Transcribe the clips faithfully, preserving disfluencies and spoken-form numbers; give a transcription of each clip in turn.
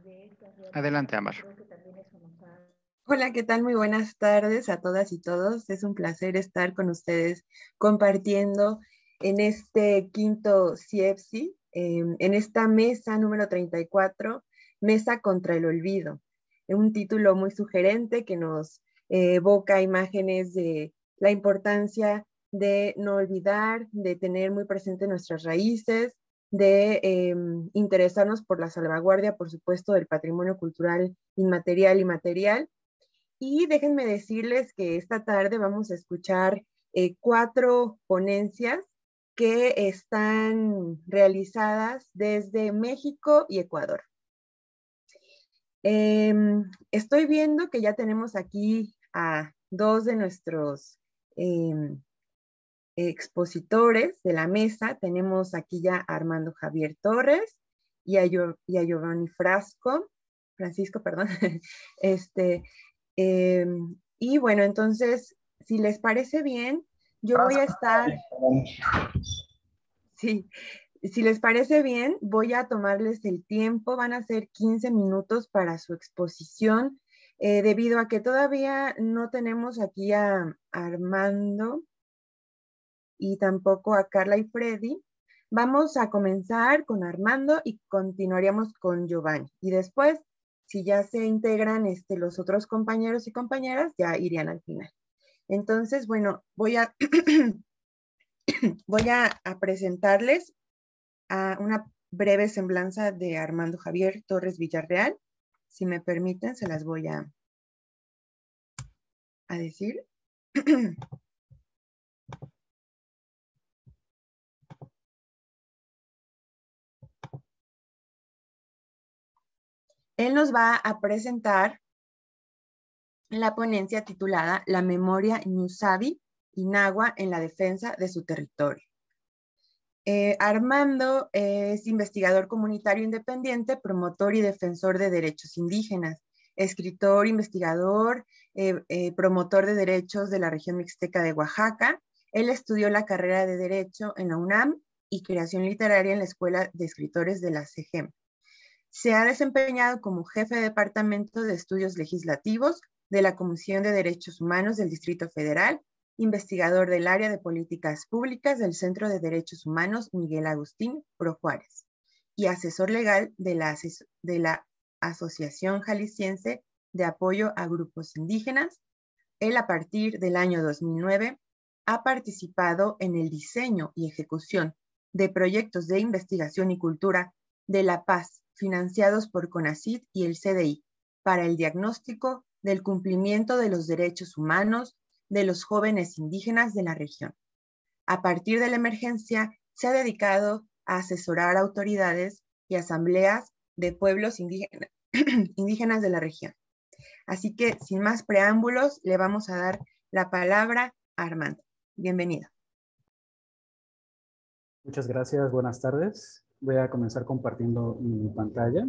Adelante, Amar. Hola, ¿qué tal? Muy buenas tardes a todas y todos. Es un placer estar con ustedes compartiendo en este quinto C I E P S I, eh, en esta mesa número treinta y cuatro, Mesa contra el Olvido. Es un título muy sugerente que nos eh, evoca imágenes de la importancia de no olvidar, de tener muy presente nuestras raíces, de eh, interesarnos por la salvaguardia, por supuesto, del patrimonio cultural inmaterial y material. Y déjenme decirles que esta tarde vamos a escuchar eh, cuatro ponencias que están realizadas desde México y Ecuador. Eh, estoy viendo que ya tenemos aquí a dos de nuestros eh, expositores de la mesa. Tenemos aquí ya a Armando Javier Torres y a, Yo, y a Giovanni Frasco, Francisco, perdón. este, eh, y bueno, entonces, si les parece bien, yo voy a estar, sí, si les parece bien, voy a tomarles el tiempo, van a ser quince minutos para su exposición, eh, debido a que todavía no tenemos aquí a, a Armando y tampoco a Carla y Freddy. Vamos a comenzar con Armando y continuaríamos con Giovanni. Y después, si ya se integran este, los otros compañeros y compañeras, ya irían al final. Entonces, bueno, voy a, voy a, a presentarles a una breve semblanza de Armando Javier Torres Villarreal. Si me permiten, se las voy a, a decir. Él nos va a presentar la ponencia titulada La memoria Ñusabi Inagua en la defensa de su territorio. Eh, Armando es investigador comunitario independiente, promotor y defensor de derechos indígenas, escritor, investigador, eh, eh, promotor de derechos de la región mixteca de Oaxaca. Él estudió la carrera de Derecho en la UNAM y creación literaria en la Escuela de Escritores de la C E G E M. Se ha desempeñado como jefe de Departamento de Estudios Legislativos de la Comisión de Derechos Humanos del Distrito Federal, investigador del área de políticas públicas del Centro de Derechos Humanos Miguel Agustín Pro Juárez y asesor legal de la, de la Asociación Jalisciense de Apoyo a Grupos Indígenas. Él, a partir del año dos mil nueve, ha participado en el diseño y ejecución de proyectos de investigación y cultura de la paz financiados por CONACYT y el C D I para el diagnóstico del cumplimiento de los derechos humanos de los jóvenes indígenas de la región. A partir de la emergencia, se ha dedicado a asesorar a autoridades y asambleas de pueblos indígenas, indígenas de la región. Así que, sin más preámbulos, le vamos a dar la palabra a Armando. Bienvenido. Muchas gracias, buenas tardes. Voy a comenzar compartiendo mi pantalla.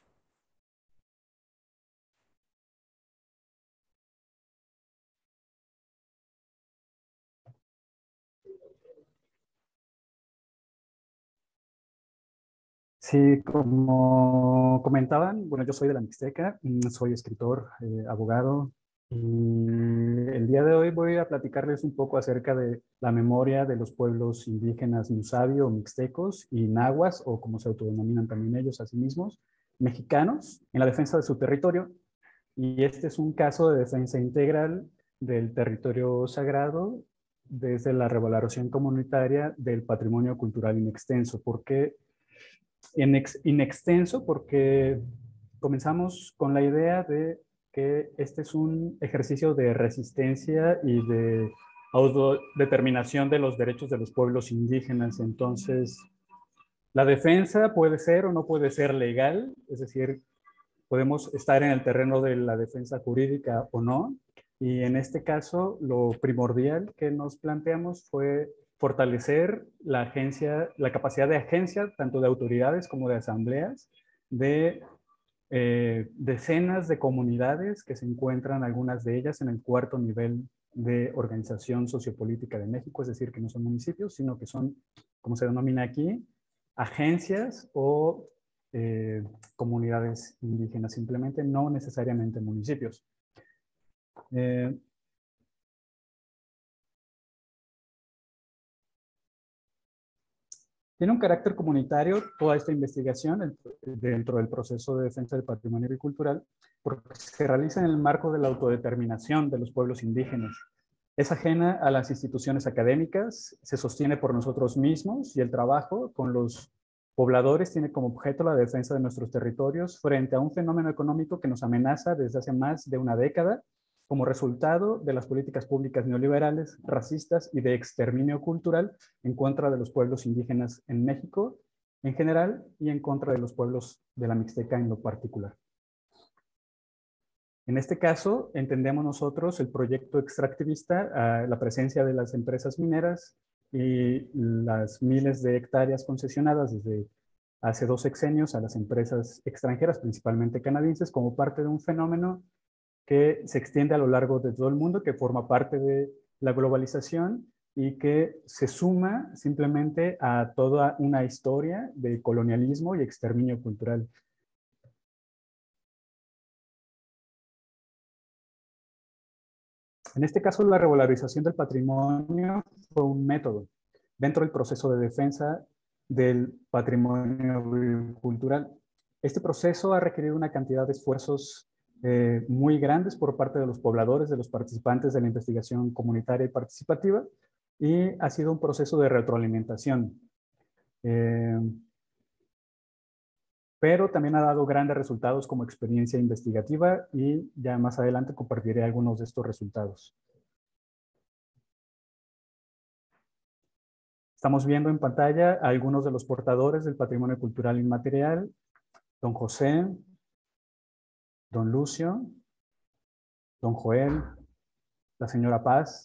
Sí, como comentaban, bueno, yo soy de la Mixteca, soy escritor, eh, abogado, y el día de hoy voy a platicarles un poco acerca de la memoria de los pueblos indígenas Ñusabi o mixtecos y nahuas, o como se autodenominan también ellos a sí mismos, mexicanos, en la defensa de su territorio. Y este es un caso de defensa integral del territorio sagrado desde la revaloración comunitaria del patrimonio cultural inextenso. ¿Por qué inextenso? Porque comenzamos con la idea de que este es un ejercicio de resistencia y de autodeterminación de los derechos de los pueblos indígenas. Entonces, la defensa puede ser o no puede ser legal, es decir, podemos estar en el terreno de la defensa jurídica o no. Y en este caso, lo primordial que nos planteamos fue fortalecer la agencia, la capacidad de agencia, tanto de autoridades como de asambleas, de eh, decenas de comunidades que se encuentran, algunas de ellas, en el cuarto nivel de organización sociopolítica de México, es decir, que no son municipios, sino que son, como se denomina aquí, agencias o eh, comunidades indígenas, simplemente, no necesariamente municipios. Eh, Tiene un carácter comunitario toda esta investigación el, dentro del proceso de defensa del patrimonio agricultural, porque se realiza en el marco de la autodeterminación de los pueblos indígenas. Es ajena a las instituciones académicas, se sostiene por nosotros mismos y el trabajo con los pobladores tiene como objeto la defensa de nuestros territorios frente a un fenómeno económico que nos amenaza desde hace más de una década como resultado de las políticas públicas neoliberales, racistas y de exterminio cultural en contra de los pueblos indígenas en México en general y en contra de los pueblos de la Mixteca en lo particular. En este caso, entendemos nosotros el proyecto extractivista, la presencia de las empresas mineras y las miles de hectáreas concesionadas desde hace dos sexenios a las empresas extranjeras, principalmente canadienses, como parte de un fenómeno que se extiende a lo largo de todo el mundo, que forma parte de la globalización y que se suma simplemente a toda una historia de colonialismo y exterminio cultural. En este caso, la regularización del patrimonio fue un método dentro del proceso de defensa del patrimonio cultural. Este proceso ha requerido una cantidad de esfuerzos eh, muy grandes por parte de los pobladores, de los participantes de la investigación comunitaria y participativa, y ha sido un proceso de retroalimentación. Eh, pero también ha dado grandes resultados como experiencia investigativa y ya más adelante compartiré algunos de estos resultados. Estamos viendo en pantalla a algunos de los portadores del patrimonio cultural inmaterial: don José, don Lucio, don Joel, la señora Paz.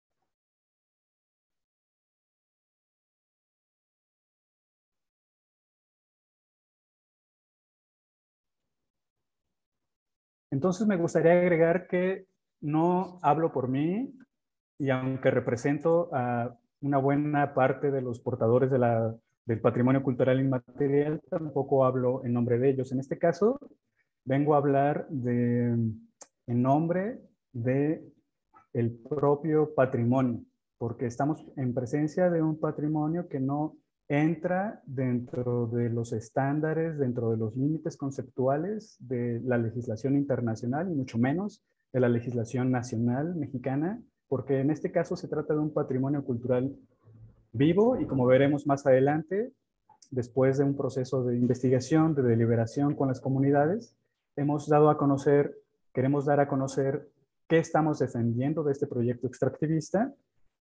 Entonces me gustaría agregar que no hablo por mí y aunque represento a una buena parte de los portadores de la, del patrimonio cultural inmaterial, tampoco hablo en nombre de ellos. En este caso, vengo a hablar de, en nombre de el propio patrimonio, porque estamos en presencia de un patrimonio que no entra dentro de los estándares, dentro de los límites conceptuales de la legislación internacional y mucho menos de la legislación nacional mexicana, porque en este caso se trata de un patrimonio cultural vivo y, como veremos más adelante, después de un proceso de investigación, de deliberación con las comunidades, hemos dado a conocer, queremos dar a conocer qué estamos defendiendo de este proyecto extractivista,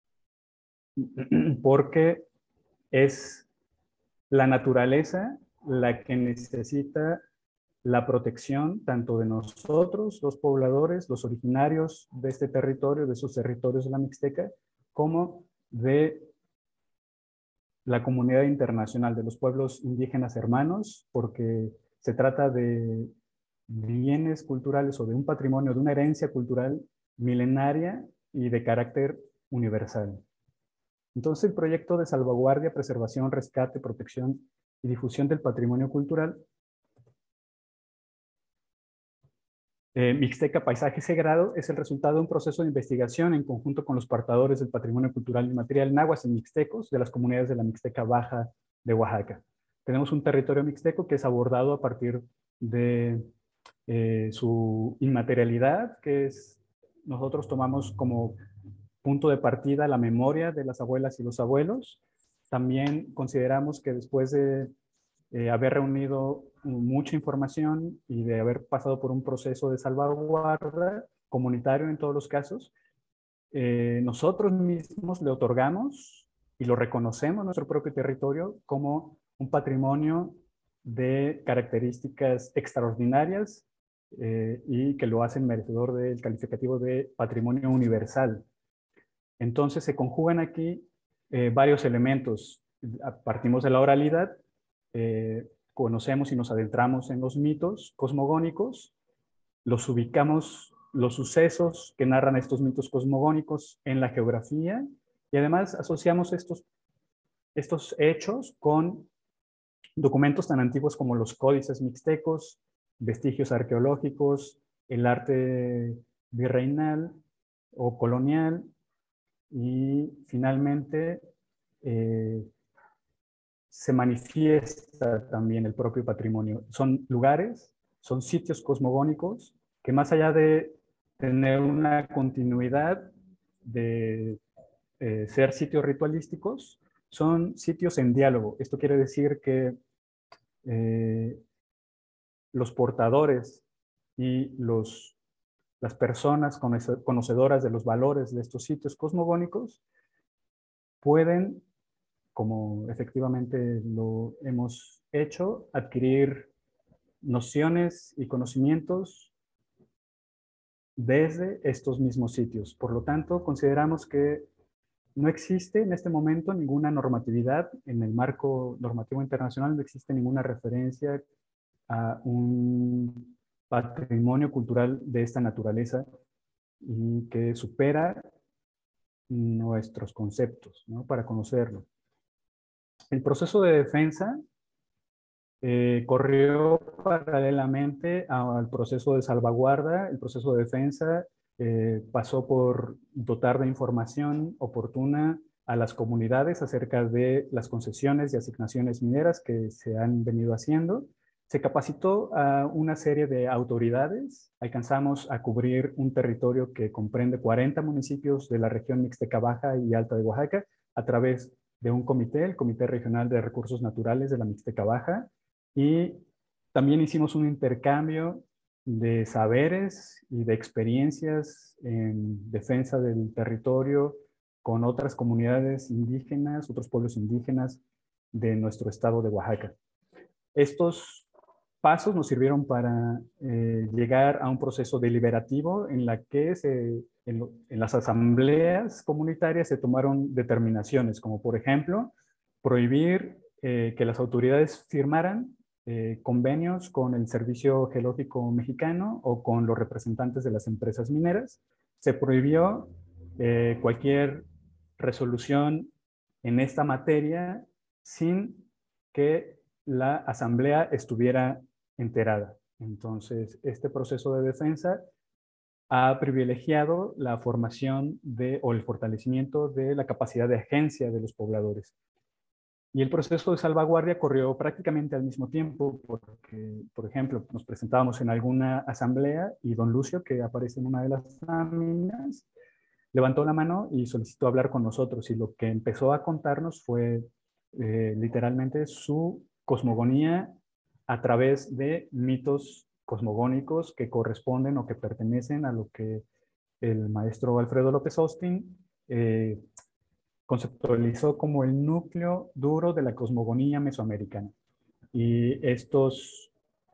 porque es la naturaleza la que necesita la protección tanto de nosotros, los pobladores, los originarios de este territorio, de sus territorios de la Mixteca, como de la comunidad internacional, de los pueblos indígenas hermanos, porque se trata de bienes culturales o de un patrimonio, de una herencia cultural milenaria y de carácter universal. Entonces, el proyecto de salvaguardia, preservación, rescate, protección y difusión del patrimonio cultural eh, Mixteca Paisaje Sagrado es el resultado de un proceso de investigación en conjunto con los portadores del patrimonio cultural inmaterial náhuatl y mixtecos de las comunidades de la Mixteca Baja de Oaxaca. Tenemos un territorio mixteco que es abordado a partir de eh, su inmaterialidad, que es, nosotros tomamos como punto de partida la memoria de las abuelas y los abuelos. También consideramos que después de eh, haber reunido mucha información y de haber pasado por un proceso de salvaguarda comunitario en todos los casos, eh, nosotros mismos le otorgamos y lo reconocemos nuestro propio territorio como un patrimonio de características extraordinarias eh, y que lo hacen merecedor del calificativo de patrimonio universal. Entonces se conjugan aquí eh, varios elementos. Partimos de la oralidad, eh, conocemos y nos adentramos en los mitos cosmogónicos, los ubicamos, los sucesos que narran estos mitos cosmogónicos en la geografía y además asociamos estos, estos hechos con Documentos tan antiguos como los códices mixtecos, vestigios arqueológicos, el arte virreinal o colonial y finalmente eh, se manifiesta también el propio patrimonio. Son lugares, son sitios cosmogónicos que más allá de tener una continuidad de eh, ser sitios ritualísticos, son sitios en diálogo. Esto quiere decir que eh, los portadores y los, las personas conocedoras de los valores de estos sitios cosmogónicos pueden, como efectivamente lo hemos hecho, adquirir nociones y conocimientos desde estos mismos sitios. Por lo tanto, consideramos que no existe en este momento ninguna normatividad en el marco normativo internacional, no existe ninguna referencia a un patrimonio cultural de esta naturaleza y que supera nuestros conceptos, ¿no? Para conocerlo. El proceso de defensa eh, corrió paralelamente al proceso de salvaguarda. El proceso de defensa eh, pasó por dotar de información oportuna a las comunidades acerca de las concesiones y asignaciones mineras que se han venido haciendo. Se capacitó a una serie de autoridades. Alcanzamos a cubrir un territorio que comprende cuarenta municipios de la región Mixteca Baja y Alta de Oaxaca a través de un comité, el Comité Regional de Recursos Naturales de la Mixteca Baja, y también hicimos un intercambio de saberes y de experiencias en defensa del territorio con otras comunidades indígenas, otros pueblos indígenas de nuestro estado de Oaxaca. Estos pasos nos sirvieron para eh, llegar a un proceso deliberativo en la que se, en, lo, en las asambleas comunitarias se tomaron determinaciones, como por ejemplo, prohibir eh, que las autoridades firmaran eh, convenios con el Servicio Geológico Mexicano o con los representantes de las empresas mineras. Se prohibió eh, cualquier resolución en esta materia sin que la asamblea estuviera enterada. Entonces, este proceso de defensa ha privilegiado la formación de, o el fortalecimiento de la capacidad de agencia de los pobladores. Y el proceso de salvaguardia corrió prácticamente al mismo tiempo, porque, por ejemplo, nos presentábamos en alguna asamblea y don Lucio, que aparece en una de las láminas, levantó la mano y solicitó hablar con nosotros, y lo que empezó a contarnos fue eh, literalmente su cosmogonía a través de mitos cosmogónicos que corresponden o que pertenecen a lo que el maestro Alfredo López Austin eh, conceptualizó como el núcleo duro de la cosmogonía mesoamericana. Y estos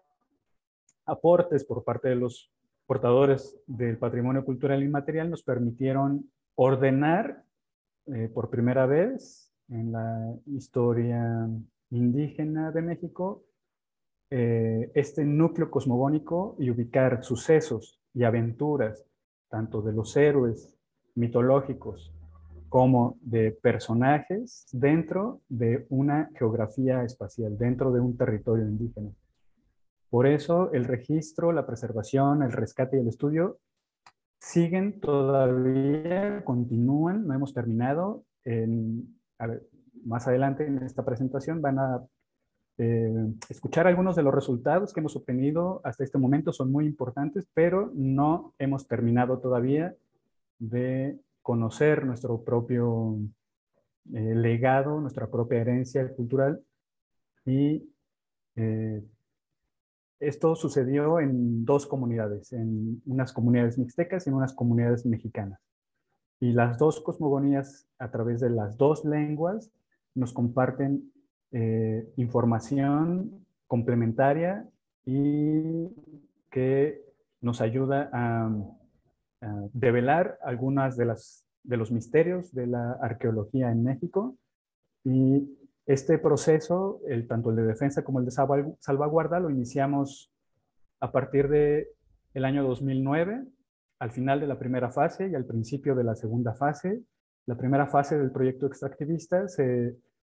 aportes por parte de los portadores del patrimonio cultural inmaterial nos permitieron ordenar eh, por primera vez en la historia indígena de México eh, este núcleo cosmogónico y ubicar sucesos y aventuras tanto de los héroes mitológicos como de personajes dentro de una geografía espacial, dentro de un territorio indígena. Por eso el registro, la preservación, el rescate y el estudio siguen todavía, continúan, no hemos terminado. En, a ver, más adelante en esta presentación van a eh, escuchar algunos de los resultados que hemos obtenido hasta este momento, son muy importantes, pero no hemos terminado todavía de conocer nuestro propio eh, legado, nuestra propia herencia cultural, y eh, esto sucedió en dos comunidades, en unas comunidades mixtecas y en unas comunidades mexicanas. Y las dos cosmogonías, a través de las dos lenguas, nos comparten eh, información complementaria y que nos ayuda a, a develar algunas de, las, de los misterios de la arqueología en México. Y este proceso, el, tanto el de defensa como el de salvaguarda, lo iniciamos a partir del año dos mil nueve, al final de la primera fase y al principio de la segunda fase. La primera fase del proyecto extractivista se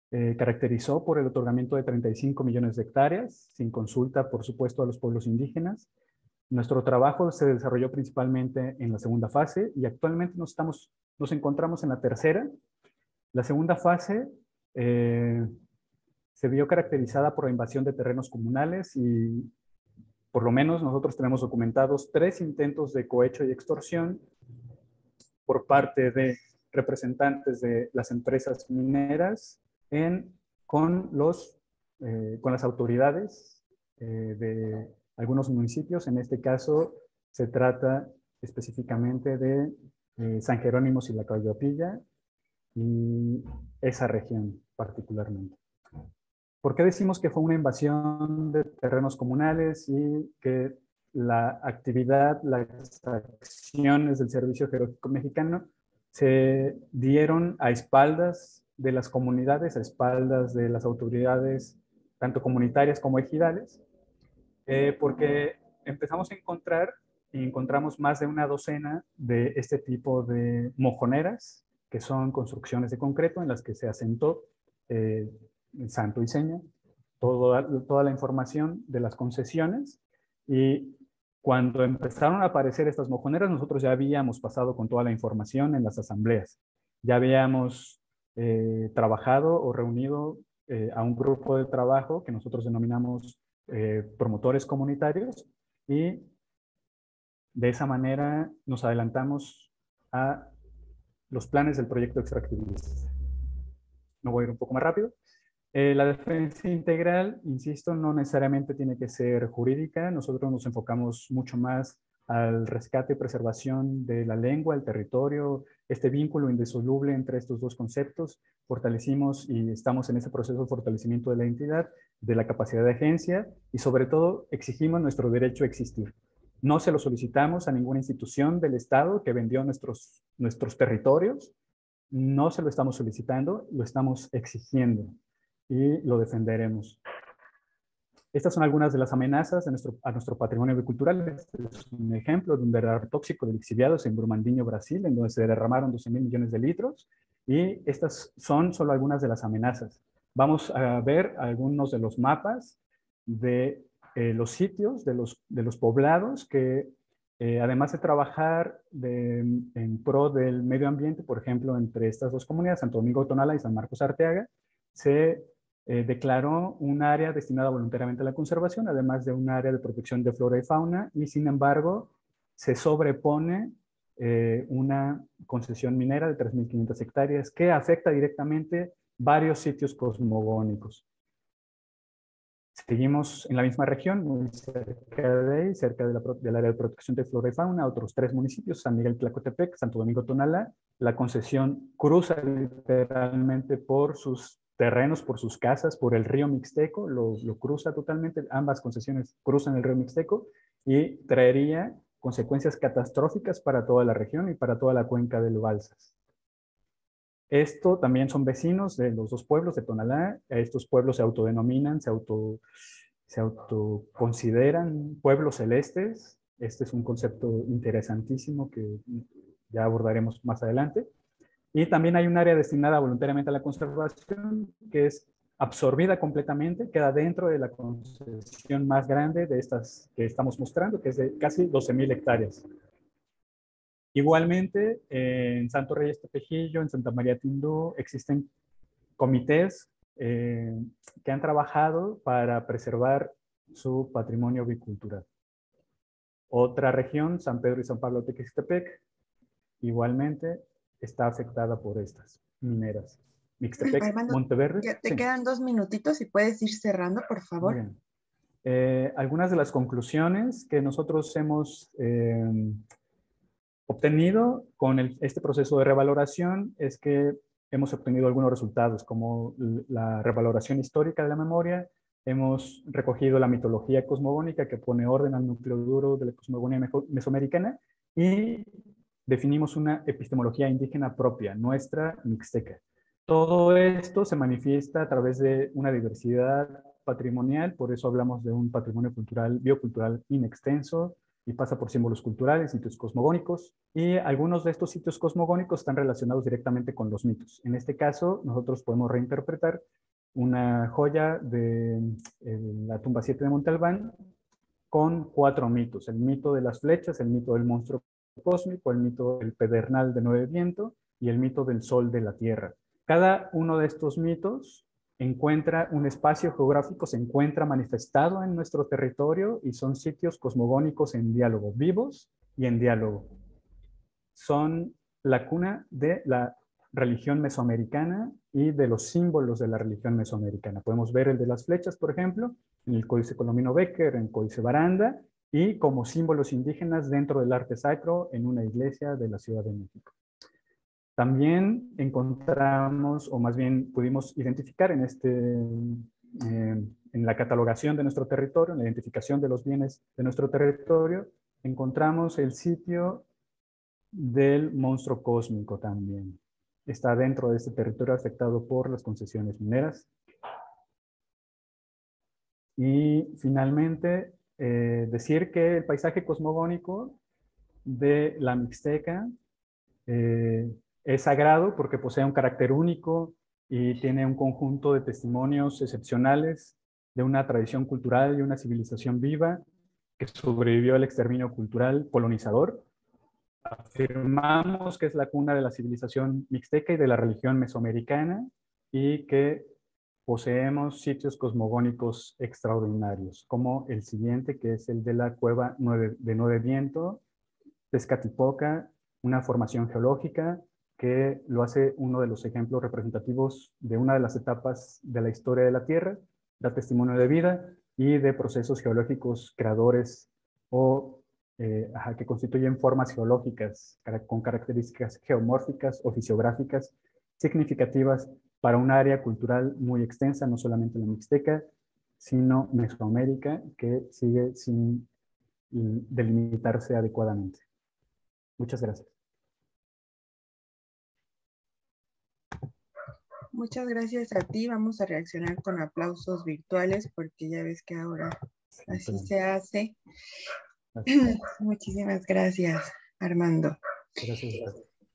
eh, caracterizó por el otorgamiento de treinta y cinco millones de hectáreas, sin consulta, por supuesto, a los pueblos indígenas. Nuestro trabajo se desarrolló principalmente en la segunda fase y actualmente nos, estamos, nos encontramos en la tercera. La segunda fase eh, se vio caracterizada por la invasión de terrenos comunales y por lo menos nosotros tenemos documentados tres intentos de cohecho y extorsión por parte de representantes de las empresas mineras en, con, los, eh, con las autoridades eh, de algunos municipios. En este caso se trata específicamente de eh, San Jerónimo y la Coyopilla y esa región particularmente. ¿Por qué decimos que fue una invasión de terrenos comunales y que la actividad, las acciones del Servicio Geológico Mexicano se dieron a espaldas de las comunidades, a espaldas de las autoridades, tanto comunitarias como ejidales? Eh, porque empezamos a encontrar, y encontramos más de una docena de este tipo de mojoneras, que son construcciones de concreto en las que se asentó eh, santo y seña, toda, toda la información de las concesiones. Y cuando empezaron a aparecer estas mojoneras, nosotros ya habíamos pasado con toda la información en las asambleas. Ya habíamos eh, trabajado o reunido eh, a un grupo de trabajo que nosotros denominamos eh, promotores comunitarios, y de esa manera nos adelantamos a los planes del proyecto extractivista. Me voy a ir un poco más rápido. Eh, la defensa integral, insisto, no necesariamente tiene que ser jurídica. Nosotros nos enfocamos mucho más al rescate y preservación de la lengua, el territorio, este vínculo indisoluble entre estos dos conceptos. Fortalecimos y estamos en ese proceso de fortalecimiento de la entidad, de la capacidad de agencia y sobre todo exigimos nuestro derecho a existir. No se lo solicitamos a ninguna institución del Estado que vendió nuestros, nuestros territorios. No se lo estamos solicitando, lo estamos exigiendo y lo defenderemos. Estas son algunas de las amenazas a nuestro, a nuestro patrimonio cultural. Este es un ejemplo de un derramamiento tóxico de lixiviados en Brumadinho, Brasil, en donde se derramaron doce mil millones de litros. Y estas son solo algunas de las amenazas. Vamos a ver algunos de los mapas de eh, los sitios, de los, de los poblados que, eh, además de trabajar de, en pro del medio ambiente, por ejemplo, entre estas dos comunidades, Santo Domingo Tonala y San Marcos Arteaga, se Eh, declaró un área destinada voluntariamente a la conservación, además de un área de protección de flora y fauna, y sin embargo se sobrepone eh, una concesión minera de tres mil quinientas hectáreas que afecta directamente varios sitios cosmogónicos. Seguimos en la misma región, muy cerca de ahí, cerca de la, del área de protección de flora y fauna, otros tres municipios, San Miguel Tlacotepec, Santo Domingo Tonalá. La concesión cruza literalmente por sus terrenos, por sus casas, por el río Mixteco, lo, lo cruza totalmente, ambas concesiones cruzan el río Mixteco y traería consecuencias catastróficas para toda la región y para toda la cuenca del Balsas. Esto también son vecinos de los dos pueblos de Tonalá. Estos pueblos se autodenominan, se, auto, se autoconsideran pueblos celestes. Este es un concepto interesantísimo que ya abordaremos más adelante. Y también hay un área destinada voluntariamente a la conservación que es absorbida completamente, queda dentro de la concesión más grande de estas que estamos mostrando, que es de casi doce mil hectáreas. Igualmente, en Santo Reyes Tepejillo, en Santa María Tindú, existen comités eh, que han trabajado para preservar su patrimonio bicultural. Otra región, San Pedro y San Pablo Tequistepec, igualmente está afectada por estas mineras. Mixtepec, Armando, Monteverde. ya te Sí. quedan dos minutitos y puedes ir cerrando, por favor. Muy bien. Eh, algunas de las conclusiones que nosotros hemos eh, obtenido con el, este proceso de revaloración es que hemos obtenido algunos resultados, como la revaloración histórica de la memoria. Hemos recogido la mitología cosmogónica que pone orden al núcleo duro de la cosmogonía mesoamericana y definimos una epistemología indígena propia, nuestra mixteca. Todo esto se manifiesta a través de una diversidad patrimonial, por eso hablamos de un patrimonio cultural, biocultural inextenso, y pasa por símbolos culturales, sitios cosmogónicos, y algunos de estos sitios cosmogónicos están relacionados directamente con los mitos. En este caso, nosotros podemos reinterpretar una joya de eh, la tumba siete de Monte Albán con cuatro mitos: el mito de las flechas, el mito del monstruo cósmico, el mito del pedernal de nueve viento y el mito del sol de la tierra. Cada uno de estos mitos encuentra un espacio geográfico, se encuentra manifestado en nuestro territorio y son sitios cosmogónicos en diálogo, vivos y en diálogo. Son la cuna de la religión mesoamericana y de los símbolos de la religión mesoamericana. Podemos ver el de las flechas, por ejemplo, en el Códice Colombino Becker, en el Códice Baranda, y como símbolos indígenas dentro del arte sacro en una iglesia de la Ciudad de México. También encontramos, o más bien pudimos identificar en, este, eh, en la catalogación de nuestro territorio, en la identificación de los bienes de nuestro territorio, encontramos el sitio del monstruo cósmico también. Está dentro de este territorio afectado por las concesiones mineras. Y finalmente, eh, decir que el paisaje cosmogónico de la Mixteca eh, es sagrado porque posee un carácter único y tiene un conjunto de testimonios excepcionales de una tradición cultural y una civilización viva que sobrevivió al exterminio cultural colonizador. Afirmamos que es la cuna de la civilización mixteca y de la religión mesoamericana y que poseemos sitios cosmogónicos extraordinarios, como el siguiente, que es el de la cueva de Nueve Viento, Tezcatipoca, una formación geológica que lo hace uno de los ejemplos representativos de una de las etapas de la historia de la Tierra, da testimonio de vida y de procesos geológicos creadores o eh, ajá, que constituyen formas geológicas con características geomórficas o fisiográficas significativas para un área cultural muy extensa, no solamente la Mixteca, sino Mesoamérica, que sigue sin delimitarse adecuadamente. Muchas gracias. Muchas gracias a ti. Vamos a reaccionar con aplausos virtuales porque ya ves que ahora sí, así perdón. Se hace. Gracias. Muchísimas gracias, Armando. Gracias.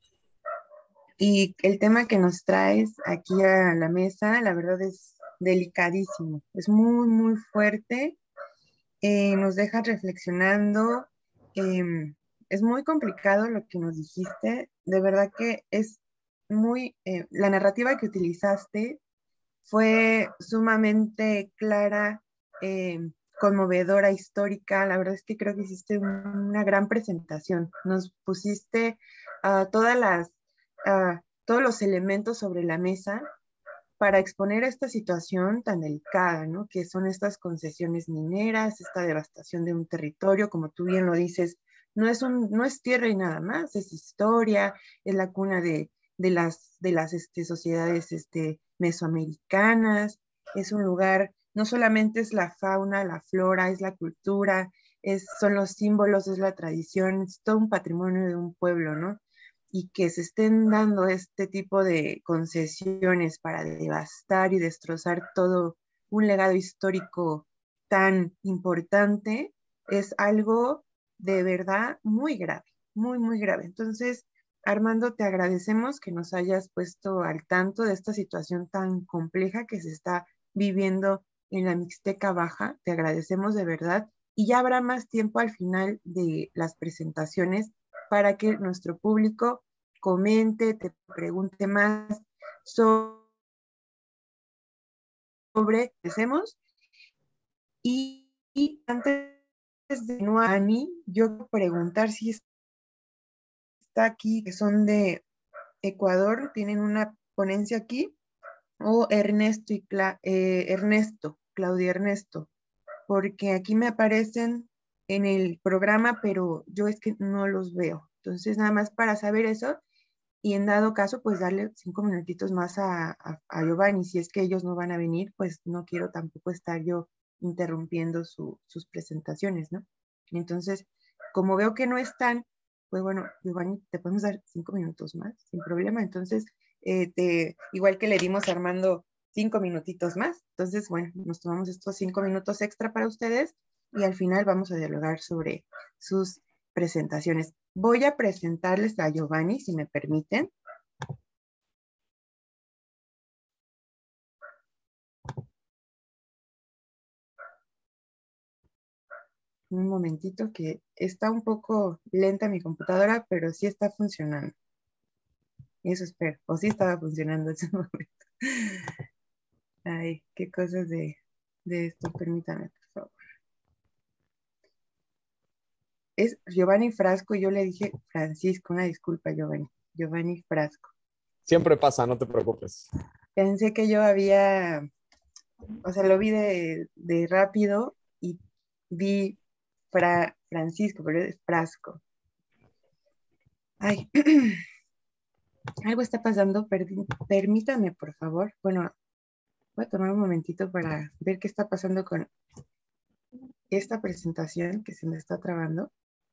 Y el tema que nos traes aquí a la mesa, la verdad es delicadísimo. Es muy, muy fuerte. Eh, nos deja reflexionando. Eh, es muy complicado lo que nos dijiste. De verdad que es muy... Eh, la narrativa que utilizaste fue sumamente clara, eh, conmovedora, histórica. La verdad es que creo que hiciste una gran presentación. Nos pusiste uh, todas las, uh, todos los elementos sobre la mesa para exponer esta situación tan delicada, ¿no? Que son estas concesiones mineras, esta devastación de un territorio, como tú bien lo dices, no es, un, no es tierra y nada más, es historia, es la cuna de, de las, de las este, sociedades este, mesoamericanas, es un lugar, no solamente es la fauna, la flora, es la cultura, es, son los símbolos, es la tradición, es todo un patrimonio de un pueblo, ¿no? Y que se estén dando este tipo de concesiones para devastar y destrozar todo un legado histórico tan importante, es algo de verdad muy grave, muy, muy grave. Entonces, Armando, te agradecemos que nos hayas puesto al tanto de esta situación tan compleja que se está viviendo en la Mixteca Baja. Te agradecemos de verdad y ya habrá más tiempo al final de las presentaciones para que nuestro público comente, te pregunte más sobre sobre hacemos. Y, y antes de no a Ani, yo quiero preguntar si está aquí, que son de Ecuador, tienen una ponencia aquí, o Ernesto y Cla eh, Ernesto, Claudia Ernesto, porque aquí me aparecen en el programa, pero yo es que no los veo. Entonces, nada más para saber eso, y en dado caso, pues darle cinco minutitos más a, a, a Giovanni. Si es que ellos no van a venir, pues no quiero tampoco estar yo interrumpiendo su, sus presentaciones, ¿no? Entonces, como veo que no están, pues bueno, Giovanni, te podemos dar cinco minutos más, sin problema. Entonces, eh, te, igual que le dimos a Armando cinco minutitos más. Entonces, bueno, nos tomamos estos cinco minutos extra para ustedes y al final vamos a dialogar sobre sus presentaciones. Voy a presentarles a Giovanni, si me permiten. Un momentito que está un poco lenta mi computadora, pero sí está funcionando. Eso espero. O sí estaba funcionando en ese momento. Ay, qué cosas de, de esto. Permítame, por favor. Es Giovanni Frasco. Yo le dije Francisco. Una disculpa, Giovanni. Giovanni Frasco. Siempre pasa, no te preocupes. Pensé que yo había, o sea, lo vi de, de rápido y vi Fra, Francisco, pero es Frasco. Ay, algo está pasando. Permítame, por favor. Bueno, voy a tomar un momentito para ver qué está pasando con esta presentación que se me está trabando.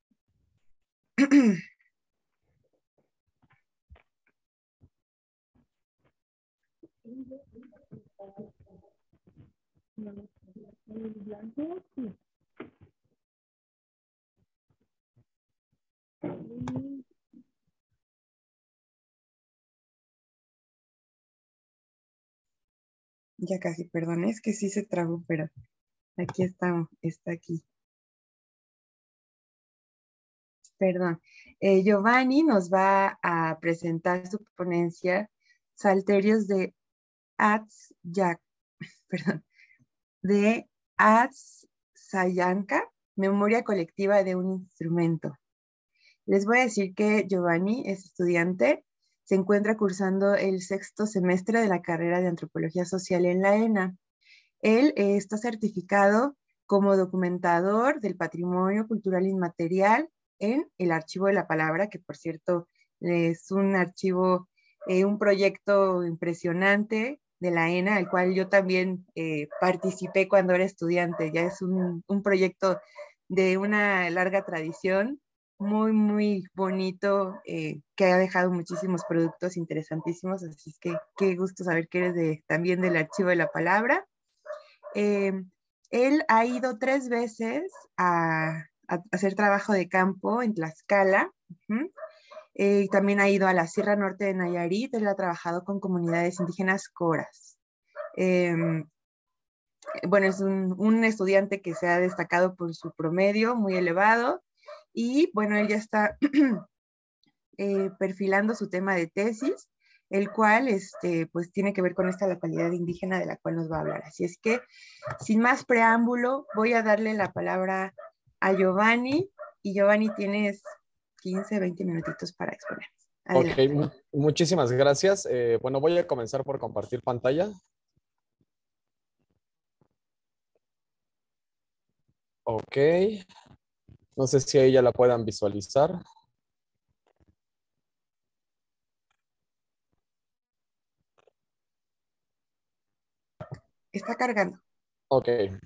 Ya casi, perdón, es que sí se trabó, pero aquí está, está aquí. Perdón. Eh, Giovanni nos va a presentar su ponencia Salterios de Atsyak, perdón, de Atsayanka, memoria colectiva de un instrumento. Les voy a decir que Giovanni es estudiante, se encuentra cursando el sexto semestre de la carrera de Antropología Social en la ENA. Él eh, está certificado como documentador del patrimonio cultural inmaterial en el Archivo de la Palabra, que por cierto es un archivo, eh, un proyecto impresionante de la ENA, al cual yo también eh, participé cuando era estudiante. Ya es un, un proyecto de una larga tradición, muy, muy bonito, eh, que ha dejado muchísimos productos interesantísimos, así es que qué gusto saber que eres de, también del Archivo de la Palabra. Eh, él ha ido tres veces a, a hacer trabajo de campo en Tlaxcala. Uh-huh. eh, también ha ido a la Sierra Norte de Nayarit. Él ha trabajado con comunidades indígenas coras. Eh, bueno, es un, un estudiante que se ha destacado por su promedio muy elevado y bueno, él ya está eh, perfilando su tema de tesis, el cual este, pues tiene que ver con esta localidad indígena de la cual nos va a hablar. Así es que, sin más preámbulo, voy a darle la palabra a Giovanni, y Giovanni tienes quince, veinte minutitos para exponer. Adelante. Ok, mu muchísimas gracias. Eh, bueno, voy a comenzar por compartir pantalla. Ok. No sé si ahí ya la puedan visualizar. Está cargando. Ok.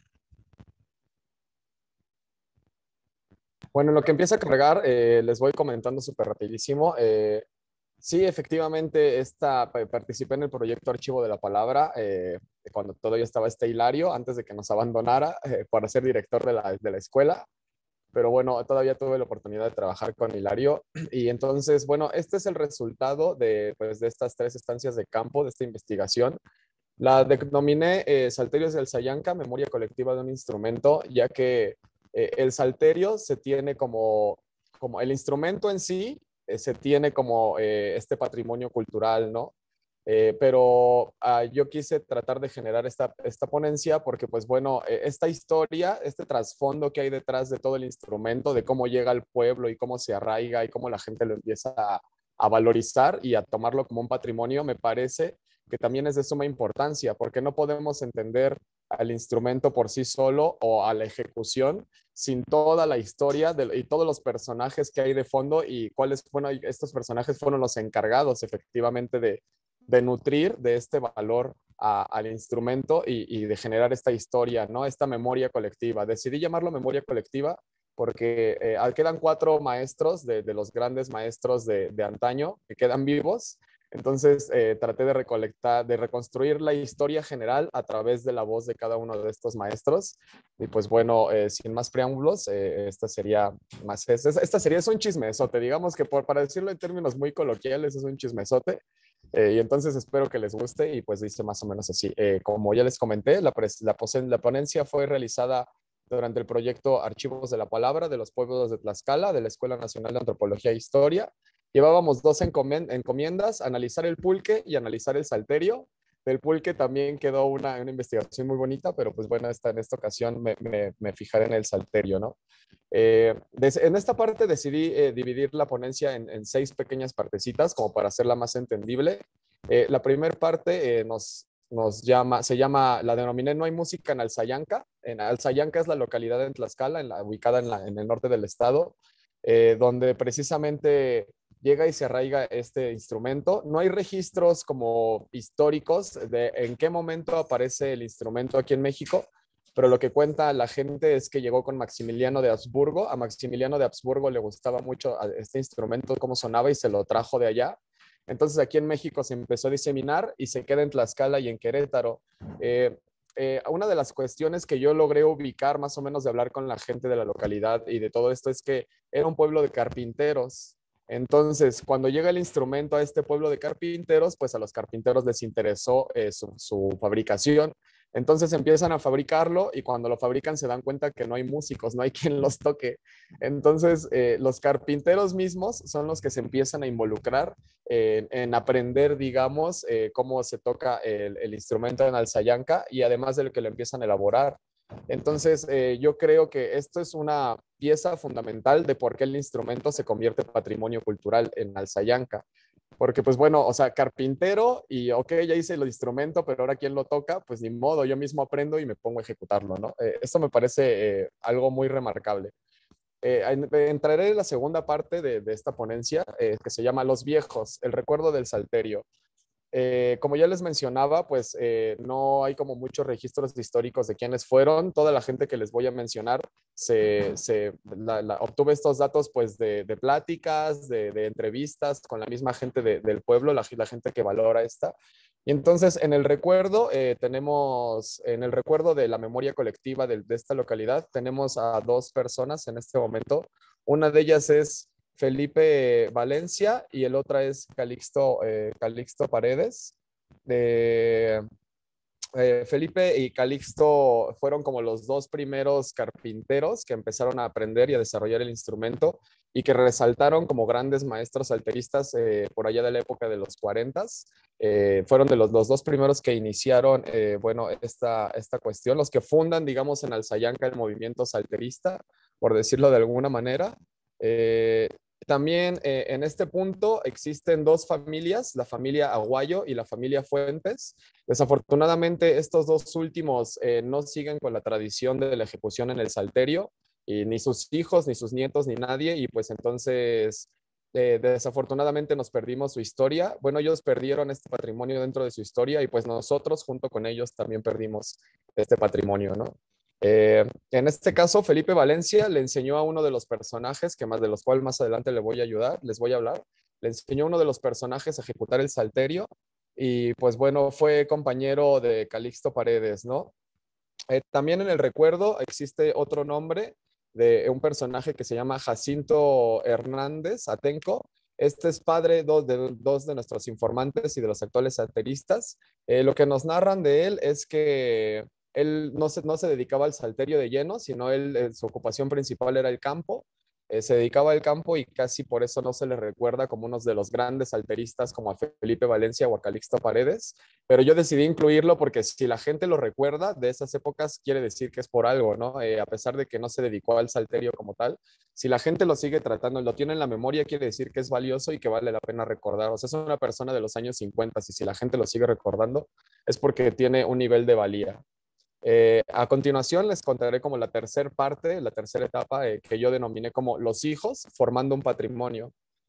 Bueno, en lo que empieza a cargar, eh, les voy comentando súper rapidísimo. Eh, sí, efectivamente, esta, participé en el proyecto Archivo de la Palabra eh, cuando todavía estaba este Hilario, antes de que nos abandonara eh, para ser director de la, de la escuela. Pero bueno, todavía tuve la oportunidad de trabajar con Hilario. Y entonces, bueno, este es el resultado de, pues, de estas tres estancias de campo, de esta investigación. La denominé eh, Salterios del Sayanka, memoria colectiva de un instrumento, ya que eh, el salterio se tiene como, como el instrumento en sí, eh, se tiene como eh, este patrimonio cultural, ¿no? Eh, pero uh, yo quise tratar de generar esta, esta ponencia porque, pues bueno, eh, esta historia, este trasfondo que hay detrás de todo el instrumento, de cómo llega al pueblo y cómo se arraiga y cómo la gente lo empieza a, a valorizar y a tomarlo como un patrimonio, me parece que también es de suma importancia, porque no podemos entender al instrumento por sí solo o a la ejecución sin toda la historia de, y todos los personajes que hay de fondo y cuáles, bueno, estos personajes fueron los encargados efectivamente de, de nutrir de este valor a, al instrumento y, y de generar esta historia, ¿no? Esta memoria colectiva. Decidí llamarlo memoria colectiva porque eh, quedan cuatro maestros de, de los grandes maestros de, de antaño que quedan vivos. Entonces eh, traté de recolectar, de reconstruir la historia general a través de la voz de cada uno de estos maestros. Y pues bueno, eh, sin más preámbulos, eh, esta sería más, esta, esta sería es un chismesote, digamos que por, para decirlo en términos muy coloquiales, es un chismesote. Eh, y entonces espero que les guste y pues dice más o menos así. Eh, como ya les comenté, la, la, la ponencia fue realizada durante el proyecto Archivos de la Palabra de los Pueblos de Tlaxcala, de la Escuela Nacional de Antropología e Historia. Llevábamos dos encomiendas, analizar el pulque y analizar el salterio. Del pulque también quedó una, una investigación muy bonita, pero pues bueno, esta, en esta ocasión me, me, me fijaré en el salterio, ¿no? Eh, des, en esta parte decidí eh, dividir la ponencia en, en seis pequeñas partecitas como para hacerla más entendible. Eh, la primera parte eh, nos, nos llama, se llama, la denominé No hay música en Alzayanca. En Alzayanca es la localidad en Tlaxcala, en la, ubicada en, la, en el norte del estado, eh, donde precisamente llega y se arraiga este instrumento. No hay registros como históricos de en qué momento aparece el instrumento aquí en México, pero lo que cuenta la gente es que llegó con Maximiliano de Habsburgo. A Maximiliano de Habsburgo le gustaba mucho este instrumento, cómo sonaba, y se lo trajo de allá. Entonces aquí en México se empezó a diseminar y se queda en Tlaxcala y en Querétaro. Eh, eh, una de las cuestiones que yo logré ubicar más o menos de hablar con la gente de la localidad y de todo esto es que era un pueblo de carpinteros. Entonces, cuando llega el instrumento a este pueblo de carpinteros, pues a los carpinteros les interesó eh, su, su fabricación. Entonces empiezan a fabricarlo y cuando lo fabrican se dan cuenta que no hay músicos, no hay quien los toque. Entonces, eh, los carpinteros mismos son los que se empiezan a involucrar en, en aprender, digamos, eh, cómo se toca el, el instrumento en Alzayanca y además de lo que lo empiezan a elaborar. Entonces, eh, yo creo que esto es una pieza fundamental de por qué el instrumento se convierte en patrimonio cultural en Alzayanca. Porque, pues bueno, o sea, carpintero y, ok, ya hice el instrumento, pero ahora ¿quién lo toca? Pues ni modo, yo mismo aprendo y me pongo a ejecutarlo, ¿no? Eh, esto me parece eh, algo muy remarcable. Eh, entraré en la segunda parte de, de esta ponencia, eh, que se llama Los Viejos, el recuerdo del salterio. Eh, como ya les mencionaba, pues eh, no hay como muchos registros históricos de quiénes fueron. Toda la gente que les voy a mencionar, se, se la, la, obtuve estos datos pues de, de pláticas, de, de entrevistas con la misma gente de, del pueblo, la, la gente que valora esta. Y entonces en el recuerdo, eh, tenemos, en el recuerdo de la memoria colectiva de, de esta localidad, tenemos a dos personas en este momento. Una de ellas es Felipe Valencia y el otra es Calixto, eh, Calixto Paredes. Eh, eh, Felipe y Calixto fueron como los dos primeros carpinteros que empezaron a aprender y a desarrollar el instrumento y que resaltaron como grandes maestros salteristas eh, por allá de la época de los cuarentas. Eh, fueron de los, los dos primeros que iniciaron, eh, bueno, esta, esta cuestión, los que fundan, digamos, en Alzayanca el movimiento salterista, por decirlo de alguna manera. Eh, también eh, en este punto existen dos familias, la familia Aguayo y la familia Fuentes. Desafortunadamente, estos dos últimos eh, no siguen con la tradición de la ejecución en el salterio, y ni sus hijos, ni sus nietos, ni nadie, y pues entonces eh, desafortunadamente nos perdimos su historia. Bueno, ellos perdieron este patrimonio dentro de su historia y pues nosotros junto con ellos también perdimos este patrimonio, ¿no? Eh, en este caso, Felipe Valencia le enseñó a uno de los personajes, que más de los cuales más adelante le voy a ayudar, les voy a hablar, le enseñó a uno de los personajes a ejecutar el salterio y pues bueno, fue compañero de Calixto Paredes, ¿no? Eh, también en el recuerdo existe otro nombre de un personaje que se llama Jacinto Hernández Atenco. Este es padre de dos de, dos de nuestros informantes y de los actuales salteristas. Eh, lo que nos narran de él es que él no se, no se dedicaba al salterio de lleno, sino él, eh, su ocupación principal era el campo. Eh, se dedicaba al campo y casi por eso no se le recuerda como uno de los grandes salteristas como a Felipe Valencia o a Calixto Paredes, pero yo decidí incluirlo porque si la gente lo recuerda de esas épocas quiere decir que es por algo, ¿no? Eh, a pesar de que no se dedicó al salterio como tal, si la gente lo sigue tratando, lo tiene en la memoria, quiere decir que es valioso y que vale la pena recordar. O sea, es una persona de los años cincuenta y si la gente lo sigue recordando es porque tiene un nivel de valía. Eh, a continuación les contaré como la tercera parte, la tercera etapa eh, que yo denominé como los hijos formando un patrimonio.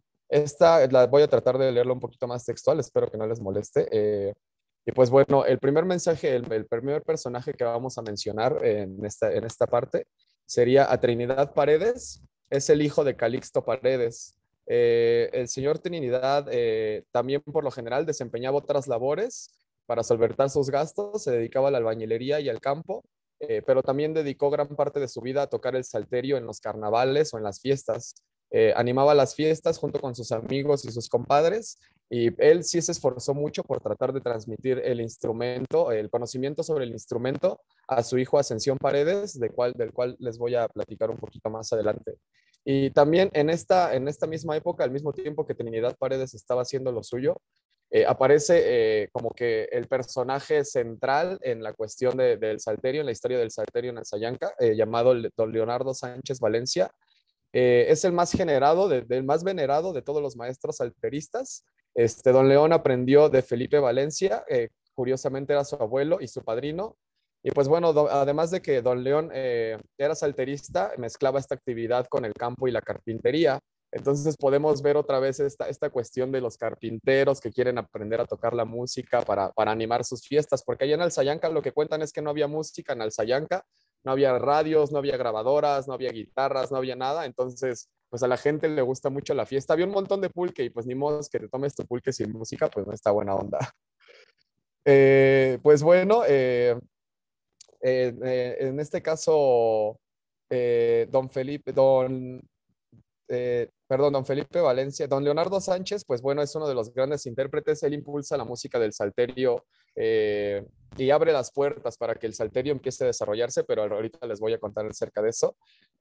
Esta la voy a tratar de leerlo un poquito más textual, espero que no les moleste. Eh, y pues bueno, el primer mensaje, el, el primer personaje que vamos a mencionar en esta, en esta parte sería a Trinidad Paredes, es el hijo de Calixto Paredes. Eh, el señor Trinidad eh, también por lo general desempeñaba otras labores para solventar sus gastos, se dedicaba a la albañilería y al campo, eh, pero también dedicó gran parte de su vida a tocar el salterio en los carnavales o en las fiestas. Eh, animaba las fiestas junto con sus amigos y sus compadres, y él sí se esforzó mucho por tratar de transmitir el instrumento, el conocimiento sobre el instrumento a su hijo Ascensión Paredes, de cual, del cual les voy a platicar un poquito más adelante. Y también en esta, en esta misma época, al mismo tiempo que Trinidad Paredes estaba haciendo lo suyo, eh, aparece eh, como que el personaje central en la cuestión de, del salterio, en la historia del salterio en Alsayanca, eh, llamado don Leonardo Sánchez Valencia. Eh, es el más generado, de, del más venerado de todos los maestros salteristas. Este, don León aprendió de Felipe Valencia, eh, curiosamente era su abuelo y su padrino. Y pues bueno, do, además de que don León eh, era salterista, mezclaba esta actividad con el campo y la carpintería. Entonces podemos ver otra vez esta, esta cuestión de los carpinteros que quieren aprender a tocar la música para, para animar sus fiestas, porque allá en Alsayanca lo que cuentan es que no había música en Alsayanca, no había radios, no había grabadoras, no había guitarras, no había nada. Entonces, pues a la gente le gusta mucho la fiesta. Había un montón de pulque y pues ni modo que te tomes tu pulque sin música, pues no está buena onda. Eh, pues bueno, eh, eh, eh, en este caso, eh, don Felipe, don, eh, perdón, don Felipe Valencia, don Leonardo Sánchez, pues bueno, es uno de los grandes intérpretes. Él impulsa la música del salterio eh, y abre las puertas para que el salterio empiece a desarrollarse, pero ahorita les voy a contar acerca de eso.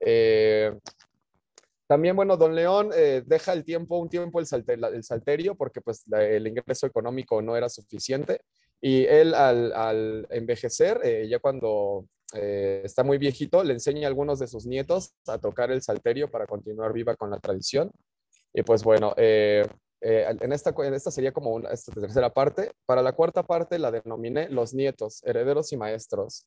Eh, también, bueno, don León eh, deja el tiempo, un tiempo el, salte, el salterio porque pues la, el ingreso económico no era suficiente, y él al, al envejecer, eh, ya cuando eh, está muy viejito, le enseña a algunos de sus nietos a tocar el salterio para continuar viva con la tradición. Y pues bueno, eh, eh, en, esta, en esta sería como una, esta tercera parte. Para la cuarta parte la denominé Los Nietos, Herederos y Maestros.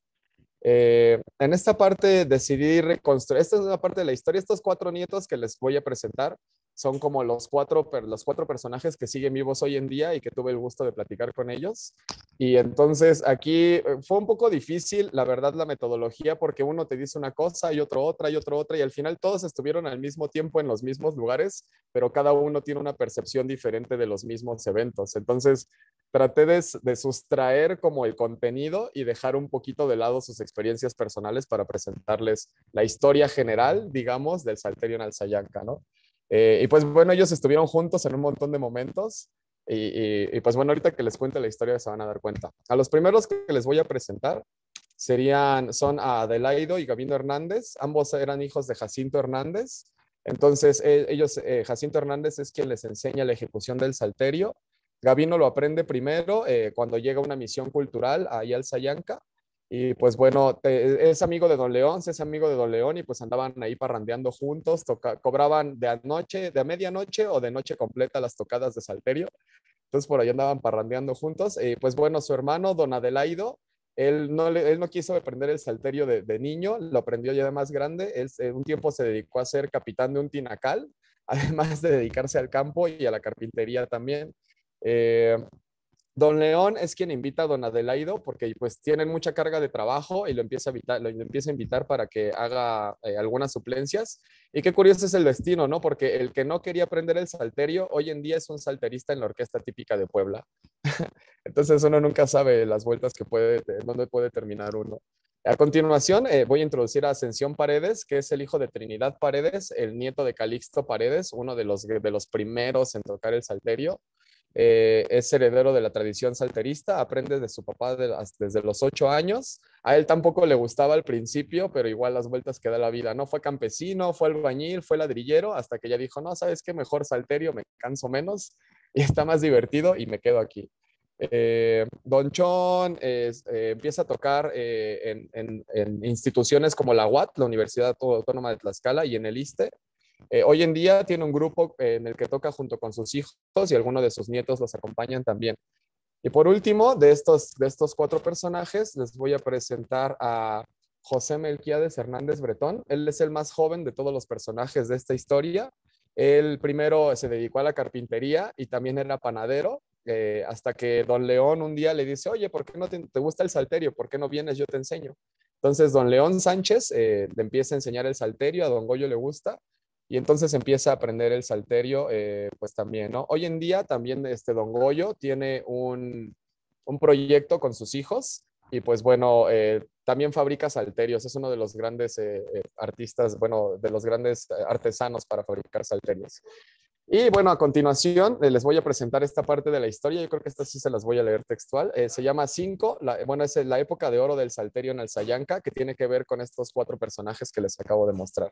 Eh, en esta parte decidí reconstruir, esta es una parte de la historia. Estos cuatro nietos que les voy a presentar son como los cuatro, los cuatro personajes que siguen vivos hoy en día y que tuve el gusto de platicar con ellos. Y entonces aquí fue un poco difícil, la verdad, la metodología, porque uno te dice una cosa y otro otra y otro otra, y al final todos estuvieron al mismo tiempo en los mismos lugares, pero cada uno tiene una percepción diferente de los mismos eventos. Entonces traté de, de sustraer como el contenido y dejar un poquito de lado sus experiencias personales para presentarles la historia general, digamos, del salterio en Alsayanca, ¿no? Eh, y pues bueno, ellos estuvieron juntos en un montón de momentos, y, y, y pues bueno, ahorita que les cuente la historia se van a dar cuenta. A los primeros que les voy a presentar serían, son a Adelaido y Gabino Hernández. Ambos eran hijos de Jacinto Hernández. Entonces eh, ellos, eh, Jacinto Hernández es quien les enseña la ejecución del salterio. Gabino lo aprende primero eh, cuando llega a una misión cultural ahí al Sayanca. Y pues bueno, te, es amigo de Don León, es amigo de Don León, y pues andaban ahí parrandeando juntos, toca, cobraban de a noche, de a medianoche o de noche completa las tocadas de salterio. Entonces por ahí andaban parrandeando juntos. Y pues bueno, su hermano Don Adelaido, él no, le, él no quiso aprender el salterio de, de niño, lo aprendió ya de más grande. Él eh, un tiempo se dedicó a ser capitán de un tinacal, además de dedicarse al campo y a la carpintería también. Eh, Don León es quien invita a Don Adelaido porque pues tienen mucha carga de trabajo, y lo empieza a invitar, lo empieza a invitar para que haga eh, algunas suplencias. Y qué curioso es el destino, ¿no? Porque el que no quería aprender el salterio hoy en día es un salterista en la orquesta típica de Puebla. Entonces uno nunca sabe las vueltas que puede, dónde puede terminar uno. A continuación eh, voy a introducir a Ascensión Paredes, que es el hijo de Trinidad Paredes, el nieto de Calixto Paredes, uno de los, de los primeros en tocar el salterio. Eh, es heredero de la tradición salterista, aprende de su papá de las, desde los ocho años. A él tampoco le gustaba al principio, pero igual las vueltas que da la vida, ¿no? Fue campesino, fue albañil, fue ladrillero, hasta que ya dijo, no, ¿sabes qué? Mejor salterio, me canso menos y está más divertido y me quedo aquí. Eh, Don Chon es, eh, empieza a tocar eh, en, en, en instituciones como la U A T, la Universidad Autónoma de Tlaxcala, y en el ISSSTE. Eh, hoy en día tiene un grupo eh, en el que toca junto con sus hijos, y algunos de sus nietos los acompañan también. Y por último, de estos, de estos cuatro personajes, les voy a presentar a José Melquiades Hernández Bretón. Él es el más joven de todos los personajes de esta historia. Él primero se dedicó a la carpintería y también era panadero, eh, hasta que Don León un día le dice, oye, ¿por qué no te, te gusta el salterio? ¿Por qué no vienes? Yo te enseño. Entonces Don León Sánchez eh, le empieza a enseñar el salterio, a Don Goyo le gusta. y entonces empieza a aprender el salterio, eh, pues también, ¿no? Hoy en día también este Don Goyo tiene un, un proyecto con sus hijos y pues bueno, eh, también fabrica salterios, es uno de los grandes eh, eh, artistas, bueno, de los grandes artesanos para fabricar salterios. Y bueno, a continuación eh, les voy a presentar esta parte de la historia. Yo creo que esta sí se las voy a leer textual. Eh, se llama Cinco. La, bueno, es la época de oro del salterio en Alsayanca, que tiene que ver con estos cuatro personajes que les acabo de mostrar.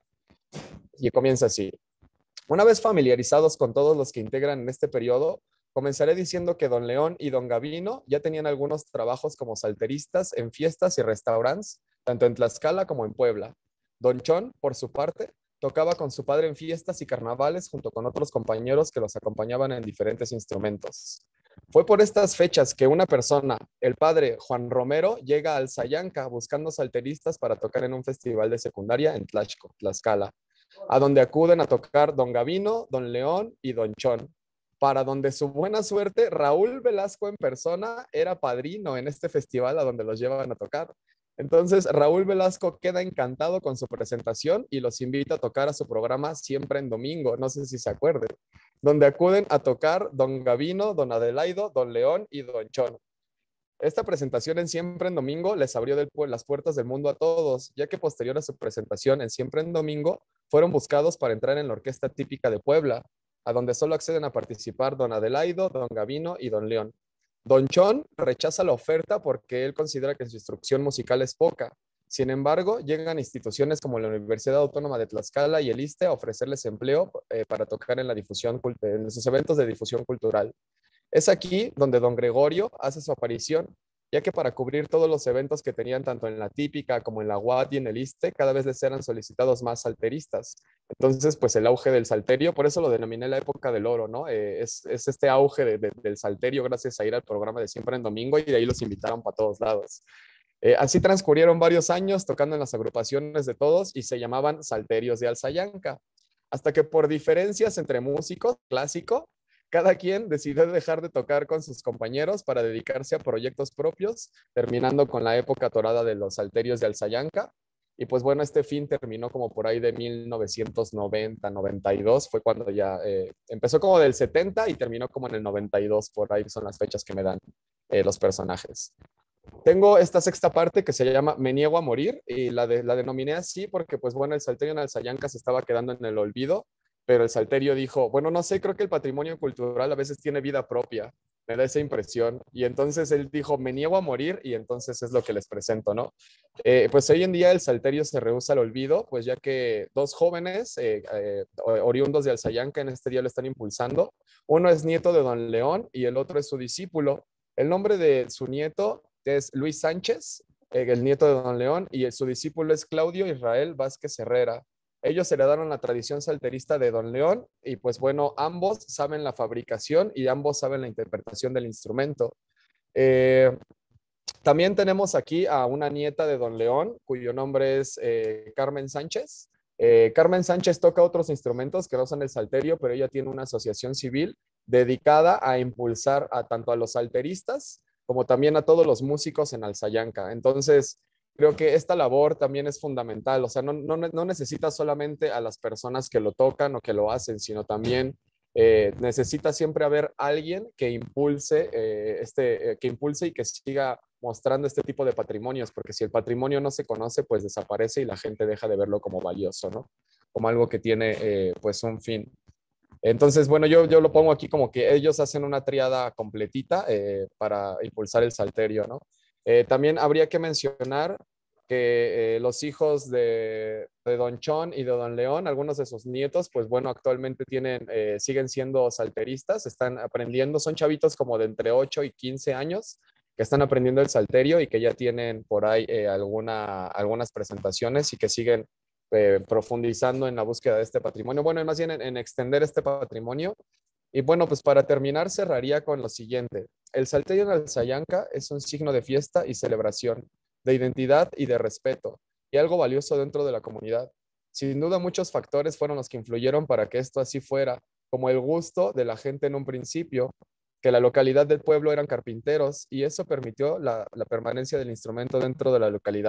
Y comienza así. Una vez familiarizados con todos los que integran en este periodo, comenzaré diciendo que Don León y Don Gavino ya tenían algunos trabajos como salteristas en fiestas y restaurantes, tanto en Tlaxcala como en Puebla. Don Chon, por su parte, tocaba con su padre en fiestas y carnavales junto con otros compañeros que los acompañaban en diferentes instrumentos. Fue por estas fechas que una persona, el padre Juan Romero, llega al Sayanca buscando salteristas para tocar en un festival de secundaria en Tlaxco, Tlaxcala, a donde acuden a tocar Don Gavino, Don León y Don Chon, para donde su buena suerte, Raúl Velasco en persona era padrino en este festival a donde los llevan a tocar. Entonces, Raúl Velasco queda encantado con su presentación y los invita a tocar a su programa Siempre en Domingo, no sé si se acuerden, donde acuden a tocar Don Gavino, Don Adelaido, Don León y Don Chon. Esta presentación en Siempre en Domingo les abrió del, las puertas del mundo a todos, ya que posterior a su presentación en Siempre en Domingo, fueron buscados para entrar en la orquesta típica de Puebla, a donde solo acceden a participar Don Adelaido, Don Gavino y Don León. Don Chon rechaza la oferta porque él considera que su instrucción musical es poca. Sin embargo, llegan instituciones como la Universidad Autónoma de Tlaxcala y el ISSSTE a ofrecerles empleo eh, para tocar en, la difusión, en sus eventos de difusión cultural. Es aquí donde Don Gregorio hace su aparición, ya que para cubrir todos los eventos que tenían tanto en la típica como en la U A T y en el ISSSTE, cada vez les eran solicitados más salteristas. Entonces, pues el auge del salterio, por eso lo denominé la época del oro, ¿no? Eh, es, es este auge de, de, del salterio gracias a ir al programa de Siempre en Domingo y de ahí los invitaron para todos lados. Eh, así transcurrieron varios años tocando en las agrupaciones de todos y se llamaban Salterios de Alsayanca, hasta que por diferencias entre músicos clásico, cada quien decidió dejar de tocar con sus compañeros para dedicarse a proyectos propios, terminando con la época dorada de los Salterios de Alsayanca. Y pues bueno, este fin terminó como por ahí de mil novecientos noventa, noventa y dos, fue cuando ya eh, empezó como del setenta y terminó como en el noventa y dos, por ahí son las fechas que me dan eh, los personajes. Tengo esta sexta parte que se llama Me niego a morir y la, de, la denominé así porque pues bueno, el salterio en Alsayanca se estaba quedando en el olvido, pero el salterio dijo, bueno, no sé, creo que el patrimonio cultural a veces tiene vida propia, me da esa impresión. Y entonces él dijo, me niego a morir y entonces es lo que les presento, ¿no? Eh, pues hoy en día el salterio se rehúsa al olvido, pues ya que dos jóvenes eh, eh, oriundos de Alsayanca en este día lo están impulsando. Uno es nieto de Don León y el otro es su discípulo. El nombre de su nieto es Luis Sánchez, eh, el nieto de Don León, y su discípulo es Claudio Israel Vázquez Herrera. Ellos heredaron la tradición salterista de Don León y pues bueno, ambos saben la fabricación y ambos saben la interpretación del instrumento. Eh, también tenemos aquí a una nieta de Don León, cuyo nombre es eh, Carmen Sánchez. Eh, Carmen Sánchez toca otros instrumentos que no son el salterio, pero ella tiene una asociación civil dedicada a impulsar a tanto a los salteristas como también a todos los músicos en Alsayanca. Entonces, creo que esta labor también es fundamental. O sea, no, no, no necesita solamente a las personas que lo tocan o que lo hacen, sino también eh, necesita siempre haber alguien que impulse, eh, este, eh, que impulse y que siga mostrando este tipo de patrimonios, porque si el patrimonio no se conoce, pues desaparece y la gente deja de verlo como valioso, ¿no? Como algo que tiene eh, pues un fin. Entonces, bueno, yo, yo lo pongo aquí como que ellos hacen una triada completita eh, para impulsar el salterio, ¿no? Eh, también habría que mencionar que eh, los hijos de, de Don Chon y de Don León, algunos de sus nietos, pues bueno, actualmente tienen, eh, siguen siendo salteristas, están aprendiendo, son chavitos como de entre ocho y quince años, que están aprendiendo el salterio y que ya tienen por ahí eh, alguna, algunas presentaciones y que siguen eh, profundizando en la búsqueda de este patrimonio, bueno, más bien en, en extender este patrimonio. Y bueno, pues para terminar cerraría con lo siguiente. El salterio en Alsayanca es un signo de fiesta y celebración, de identidad y de respeto, y algo valioso dentro de la comunidad. Sin duda muchos factores fueron los que influyeron para que esto así fuera, como el gusto de la gente en un principio, que la localidad del pueblo eran carpinteros y eso permitió la, la permanencia del instrumento dentro de la localidad.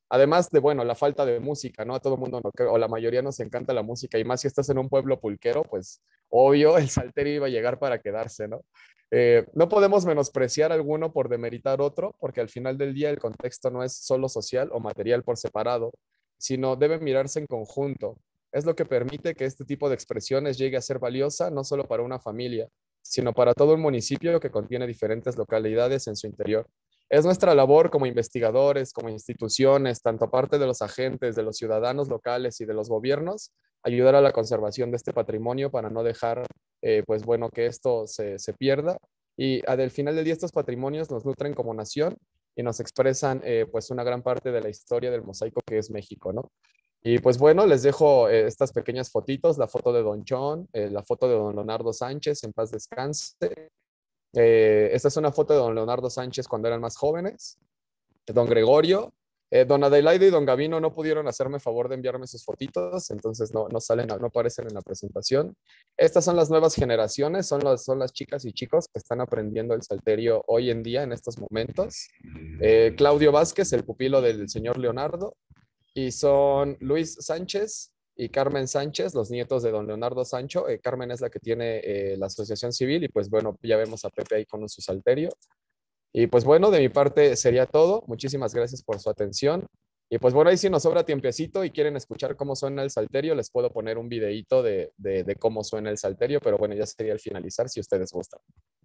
Además de, bueno, la falta de música, ¿no? A todo el mundo, no, o la mayoría nos encanta la música, y más si estás en un pueblo pulquero, pues obvio, el salterio iba a llegar para quedarse, ¿no? Eh, no podemos menospreciar alguno por demeritar otro, porque al final del día el contexto no es solo social o material por separado, sino debe mirarse en conjunto. Es lo que permite que este tipo de expresiones llegue a ser valiosa no solo para una familia, sino para todo un municipio que contiene diferentes localidades en su interior. Es nuestra labor como investigadores, como instituciones, tanto aparte de los agentes, de los ciudadanos locales y de los gobiernos, ayudar a la conservación de este patrimonio para no dejar, eh, pues bueno, que esto se, se pierda. Y al final del día estos patrimonios nos nutren como nación y nos expresan eh, pues una gran parte de la historia del mosaico que es México, ¿no? Y pues bueno, les dejo eh, estas pequeñas fotitos, la foto de Don John, eh, la foto de Don Leonardo Sánchez, en paz descanse. Eh, esta es una foto de Don Leonardo Sánchez cuando eran más jóvenes, Don Gregorio. Eh, don Adelaide y Don Gavino no pudieron hacerme favor de enviarme sus fotitos, entonces no, no salen, no aparecen en la presentación. Estas son las nuevas generaciones, son las, son las chicas y chicos que están aprendiendo el salterio hoy en día, en estos momentos. Eh, Claudio Vázquez, el pupilo del señor Leonardo, y son Luis Sánchez y Carmen Sánchez, los nietos de don Leonardo Sancho. Eh, Carmen es la que tiene eh, la asociación civil, y pues bueno, ya vemos a Pepe ahí con su salterio. Y pues bueno, de mi parte sería todo. Muchísimas gracias por su atención. Y pues bueno, ahí si nos sobra tiempecito y quieren escuchar cómo suena el salterio, les puedo poner un videíto de, de, de cómo suena el salterio, pero bueno, ya sería el finalizar si ustedes gustan.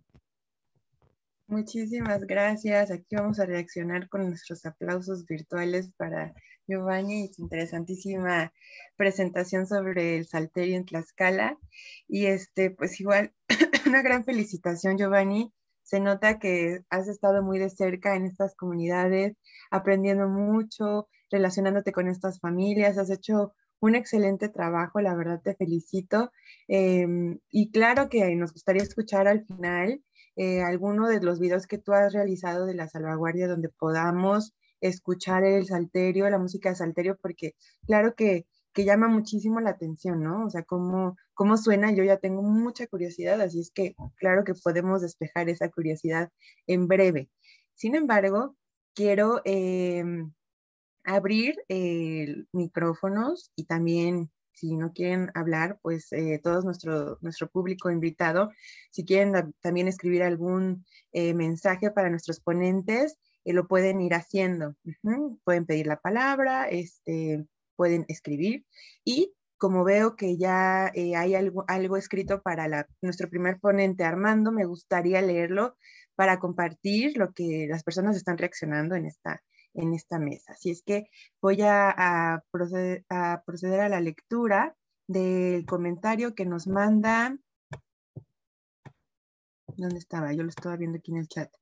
Muchísimas gracias. Aquí vamos a reaccionar con nuestros aplausos virtuales para Giovanni y su interesantísima presentación sobre el salterio en Tlaxcala. Y este, pues igual, una gran felicitación, Giovanni. Se nota que has estado muy de cerca en estas comunidades, aprendiendo mucho, relacionándote con estas familias. Has hecho un excelente trabajo, la verdad te felicito. Eh, y claro que nos gustaría escuchar al final eh, alguno de los videos que tú has realizado de la salvaguardia donde podamos escuchar el salterio, la música de salterio, porque claro que, que llama muchísimo la atención, ¿no? O sea, cómo, cómo suena, yo ya tengo mucha curiosidad, así es que claro que podemos despejar esa curiosidad en breve. Sin embargo, quiero eh, abrir eh, micrófonos y también si no quieren hablar, pues eh, todo nuestro, nuestro público invitado, si quieren también escribir algún eh, mensaje para nuestros ponentes, eh, lo pueden ir haciendo. Uh-huh. Pueden pedir la palabra, este, pueden escribir y como veo que ya eh, hay algo, algo escrito para la, nuestro primer ponente, Armando, me gustaría leerlo para compartir lo que las personas están reaccionando en esta, en esta mesa. Así es que voy a, a, proceder, a proceder a la lectura del comentario que nos manda. ¿Dónde estaba? Yo lo estaba viendo aquí en el chat.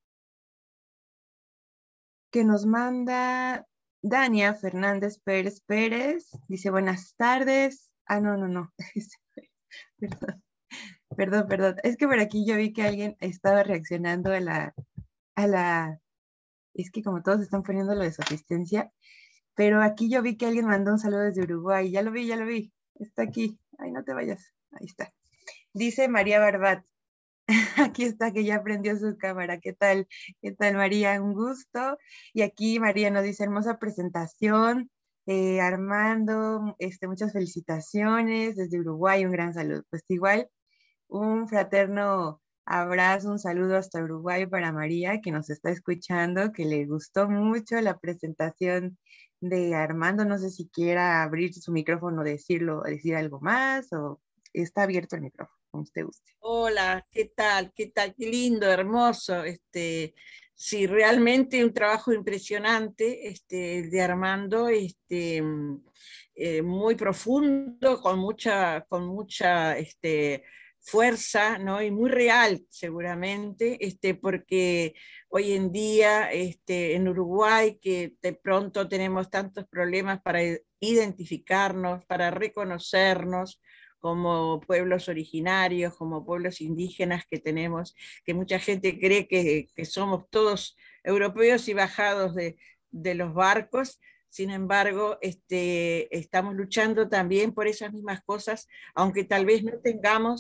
Que nos manda Dania Fernández Pérez Pérez. Dice, buenas tardes. Ah, no, no, no. Perdón, perdón, perdón. Es que por aquí yo vi que alguien estaba reaccionando a la, a la, es que como todos están poniendo lo de su asistencia, pero aquí yo vi que alguien mandó un saludo desde Uruguay. Ya lo vi, ya lo vi. Está aquí. Ay, no te vayas. Ahí está. Dice María Barbat. Aquí está, que ya prendió su cámara. ¿Qué tal? ¿Qué tal, María? Un gusto. Y aquí María nos dice, hermosa presentación. Eh, Armando, este, muchas felicitaciones. Desde Uruguay, un gran saludo. Pues igual, un fraterno abrazo, un saludo hasta Uruguay para María, que nos está escuchando, que le gustó mucho la presentación de Armando. No sé si quiera abrir su micrófono, decirlo, decir algo más, o está abierto el micrófono, como usted guste. Hola, ¿qué tal? ¿Qué tal? Qué lindo, hermoso. Este, sí, realmente un trabajo impresionante, este, el de Armando, este, eh, muy profundo, con mucha, con mucha, este, fuerza, ¿no? Y muy real, seguramente, este, porque hoy en día, este, en Uruguay, que de pronto tenemos tantos problemas para identificarnos, para reconocernos como pueblos originarios, como pueblos indígenas que tenemos, que mucha gente cree que, que somos todos europeos y bajados de, de los barcos. Sin embargo, este, estamos luchando también por esas mismas cosas, aunque tal vez no tengamos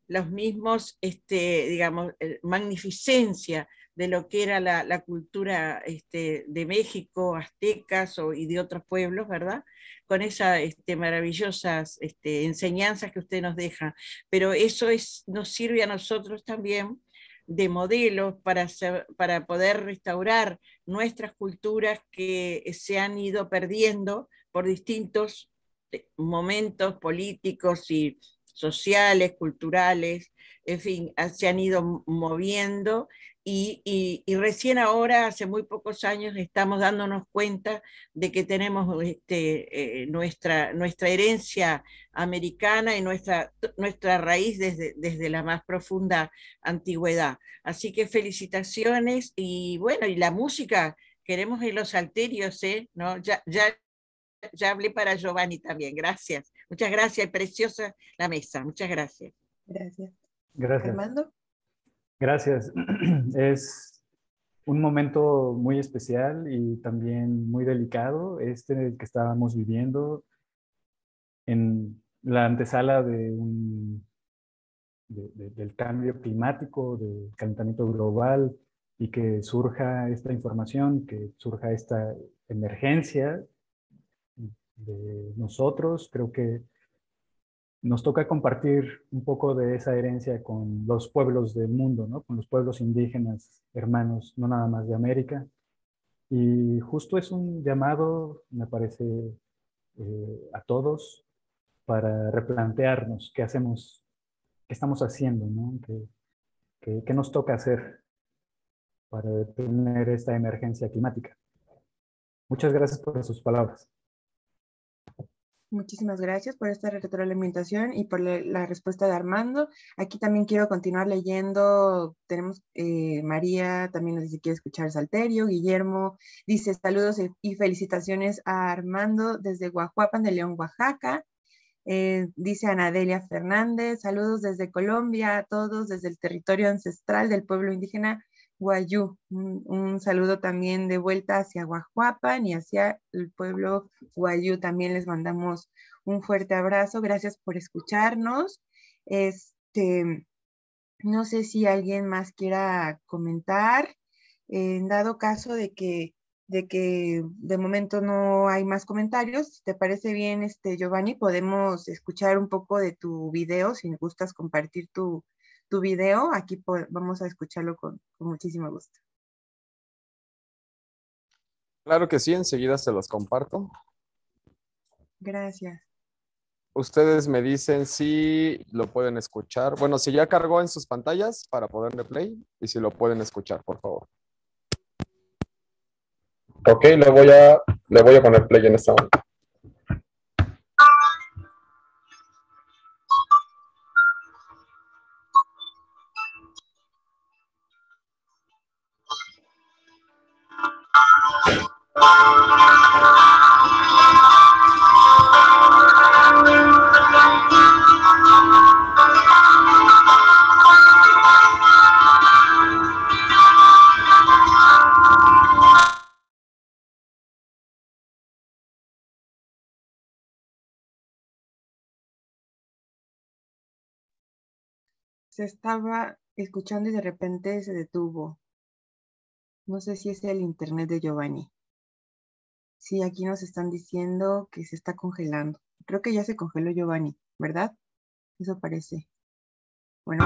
los mismos, este, digamos, magnificencia de lo que era la, la cultura este, de México, aztecas o, y de otros pueblos, ¿verdad? Con esas este, maravillosas este, enseñanzas que usted nos deja. Pero eso es, nos sirve a nosotros también de modelos para, para poder restaurar nuestras culturas que se han ido perdiendo por distintos momentos políticos y sociales, culturales, en fin, se han ido moviendo y, y, y recién ahora, hace muy pocos años, estamos dándonos cuenta de que tenemos este, eh, nuestra, nuestra herencia americana y nuestra, nuestra raíz desde, desde la más profunda antigüedad. Así que felicitaciones y bueno, y la música, queremos en los salterios, ¿eh? ¿No? Ya, ya Ya hablé para Giovanni también, gracias. Muchas gracias, preciosa la mesa, muchas gracias. Gracias. Gracias. Armando. Gracias. Es un momento muy especial y también muy delicado, este que estábamos viviendo en la antesala de un, de, de, del cambio climático, del calentamiento global, y que surja esta información, que surja esta emergencia de nosotros. Creo que nos toca compartir un poco de esa herencia con los pueblos del mundo, ¿no? Con los pueblos indígenas, hermanos, no nada más de América. Y justo es un llamado, me parece, eh, a todos para replantearnos qué hacemos, qué estamos haciendo, ¿no? ¿Qué, qué, qué nos toca hacer para detener esta emergencia climática? Muchas gracias por sus palabras. Muchísimas gracias por esta retroalimentación y por le, la respuesta de Armando. Aquí también quiero continuar leyendo. Tenemos eh, María, también nos dice que quiere escuchar Salterio. Guillermo dice saludos y felicitaciones a Armando desde Guajuapan de León, Oaxaca. Eh, dice Anadelia Fernández, saludos desde Colombia a todos, desde el territorio ancestral del pueblo indígena Guayú. Un, un saludo también de vuelta hacia Guajuapan y hacia el pueblo Guayú. También les mandamos un fuerte abrazo. Gracias por escucharnos. Este, no sé si alguien más quiera comentar. En dado caso de que, de que de momento no hay más comentarios, si te parece bien, este, Giovanni, podemos escuchar un poco de tu video, si me gustas compartir tu tu video, aquí vamos a escucharlo con, con muchísimo gusto. Claro que sí, enseguida se los comparto. Gracias. Ustedes me dicen si lo pueden escuchar. Bueno, si ya cargó en sus pantallas para ponerle play y si lo pueden escuchar, por favor. Ok, le voy a, le voy a poner play en esta momento. Se estaba escuchando y de repente se detuvo. No sé si es el internet de Giovanni. Sí, aquí nos están diciendo que se está congelando. Creo que ya se congeló Giovanni, ¿verdad? Eso parece. Bueno.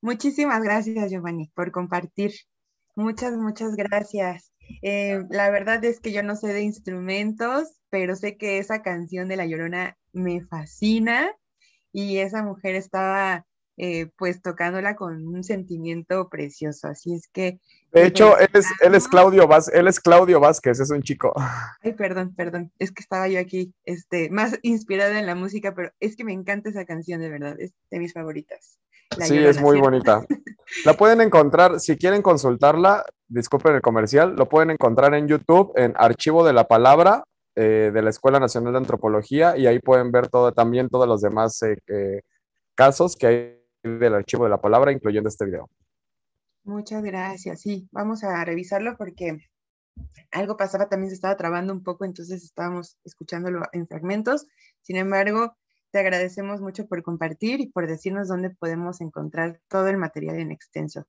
Muchísimas gracias, Giovanni, por compartir. Muchas, muchas gracias. Eh, la verdad es que yo no sé de instrumentos, pero sé que esa canción de La Llorona me fascina y esa mujer estaba eh, pues tocándola con un sentimiento precioso. Así es que De te hecho, él es, él es felicitamos. Claudio Vázquez, él es Claudio Vázquez, es un chico. Ay, perdón, perdón, es que estaba yo aquí este, más inspirada en la música, pero es que me encanta esa canción, de verdad, es de mis favoritas. La Sí, es Llorona, muy ¿cierto? bonita. La pueden encontrar, si quieren consultarla, disculpen el comercial, lo pueden encontrar en YouTube, en Archivo de la Palabra, eh, de la Escuela Nacional de Antropología, y ahí pueden ver todo, también todos los demás eh, eh, casos que hay del Archivo de la Palabra, incluyendo este video. Muchas gracias, sí, vamos a revisarlo porque algo pasaba, también se estaba trabando un poco, entonces estábamos escuchándolo en fragmentos. Sin embargo, te agradecemos mucho por compartir y por decirnos dónde podemos encontrar todo el material en extenso.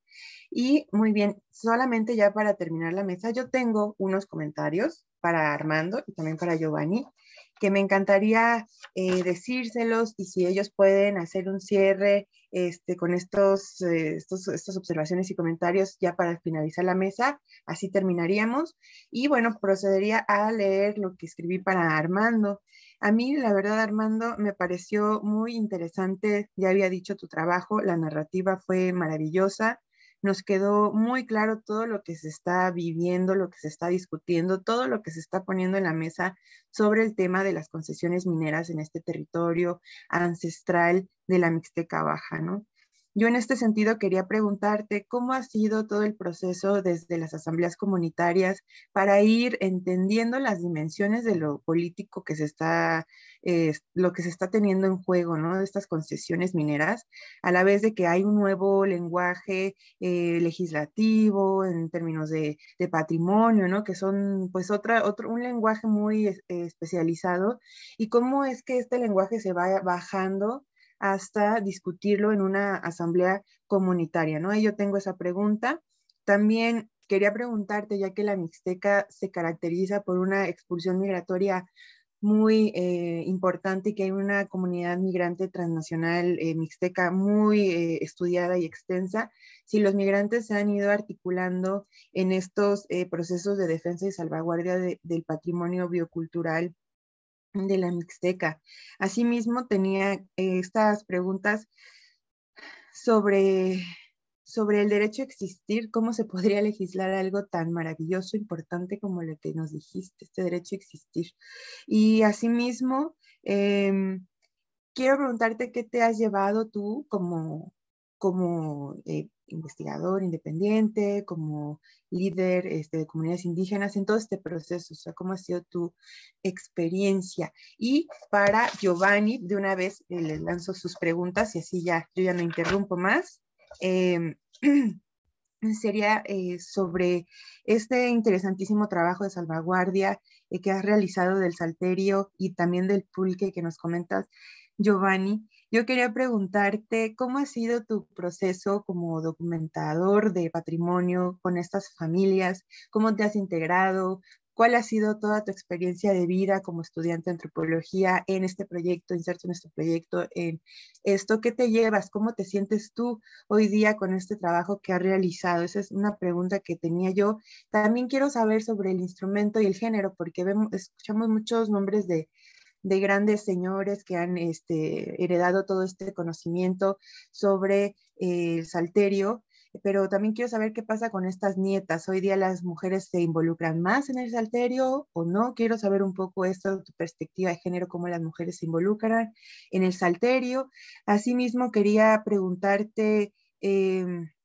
Y muy bien, solamente ya para terminar la mesa, yo tengo unos comentarios para Armando y también para Giovanni, que me encantaría eh, decírselos y si ellos pueden hacer un cierre este, con estos, eh, estos, estas observaciones y comentarios ya para finalizar la mesa, así terminaríamos. Y bueno, procedería a leer lo que escribí para Armando. A mí, la verdad, Armando, me pareció muy interesante, ya había dicho tu trabajo, la narrativa fue maravillosa, nos quedó muy claro todo lo que se está viviendo, lo que se está discutiendo, todo lo que se está poniendo en la mesa sobre el tema de las concesiones mineras en este territorio ancestral de la Mixteca Baja, ¿no? Yo en este sentido quería preguntarte cómo ha sido todo el proceso desde las asambleas comunitarias para ir entendiendo las dimensiones de lo político que se está, eh, lo que se está teniendo en juego, ¿no? De estas concesiones mineras, a la vez de que hay un nuevo lenguaje eh, legislativo en términos de, de, patrimonio, ¿no? Que son pues otra, otro, un lenguaje muy eh, especializado y cómo es que este lenguaje se va bajando hasta discutirlo en una asamblea comunitaria, ¿no? Y yo tengo esa pregunta. También quería preguntarte, ya que la Mixteca se caracteriza por una expulsión migratoria muy eh, importante y que hay una comunidad migrante transnacional eh, mixteca muy eh, estudiada y extensa, si los migrantes se han ido articulando en estos eh, procesos de defensa y salvaguardia de, del patrimonio biocultural de la Mixteca. Asimismo, tenía eh, estas preguntas sobre, sobre el derecho a existir, cómo se podría legislar algo tan maravilloso, importante como lo que nos dijiste, este derecho a existir. Y asimismo, eh, quiero preguntarte qué te has llevado tú como, como eh, investigador independiente, como líder este, de comunidades indígenas en todo este proceso, o sea, cómo ha sido tu experiencia. Y para Giovanni, de una vez eh, le lanzo sus preguntas y así ya, yo ya no interrumpo más. Eh, sería eh, sobre este interesantísimo trabajo de salvaguardia eh, que has realizado del salterio y también del pulque que nos comentas, Giovanni. Yo quería preguntarte cómo ha sido tu proceso como documentador de patrimonio con estas familias, cómo te has integrado, cuál ha sido toda tu experiencia de vida como estudiante de antropología en este proyecto, inserto en este proyecto, en esto, ¿qué te llevas? ¿Cómo te sientes tú hoy día con este trabajo que has realizado? Esa es una pregunta que tenía yo. También quiero saber sobre el instrumento y el género, porque vemos, escuchamos muchos nombres de, de grandes señores que han este, heredado todo este conocimiento sobre eh, el salterio, pero también quiero saber qué pasa con estas nietas. Hoy día las mujeres se involucran más en el salterio o no. Quiero saber un poco esto, tu perspectiva de género, cómo las mujeres se involucran en el salterio. Asimismo, quería preguntarte eh,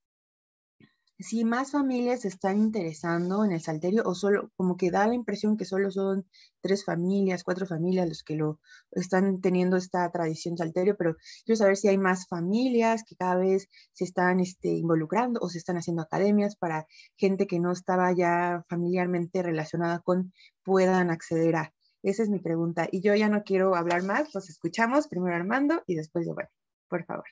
si más familias se están interesando en el salterio o solo, como que da la impresión que solo son tres familias, cuatro familias los que lo están teniendo esta tradición salterio, pero quiero saber si hay más familias que cada vez se están este, involucrando o se están haciendo academias para gente que no estaba ya familiarmente relacionada con puedan acceder a. Esa es mi pregunta. Y yo ya no quiero hablar más, los escuchamos, primero Armando y después Giovanni, por favor.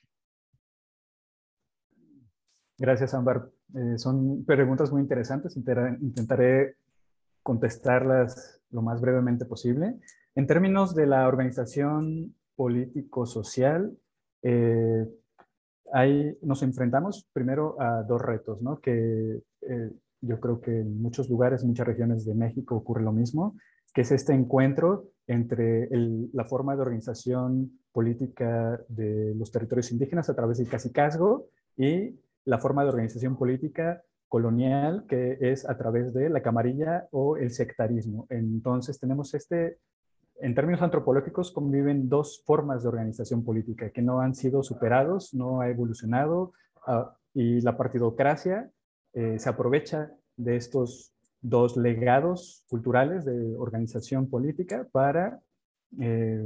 Gracias, Ámbar. Eh, son preguntas muy interesantes. Intentaré contestarlas lo más brevemente posible. En términos de la organización político-social, eh, ahí nos enfrentamos primero a dos retos, ¿no? Que eh, yo creo que en muchos lugares, en muchas regiones de México ocurre lo mismo, que es este encuentro entre el, la forma de organización política de los territorios indígenas a través del cacicazgo y la forma de organización política colonial, que es a través de la camarilla o el sectarismo. Entonces tenemos este, en términos antropológicos, conviven dos formas de organización política que no han sido superados, no ha evolucionado, uh, y la partidocracia eh, se aprovecha de estos dos legados culturales de organización política para eh,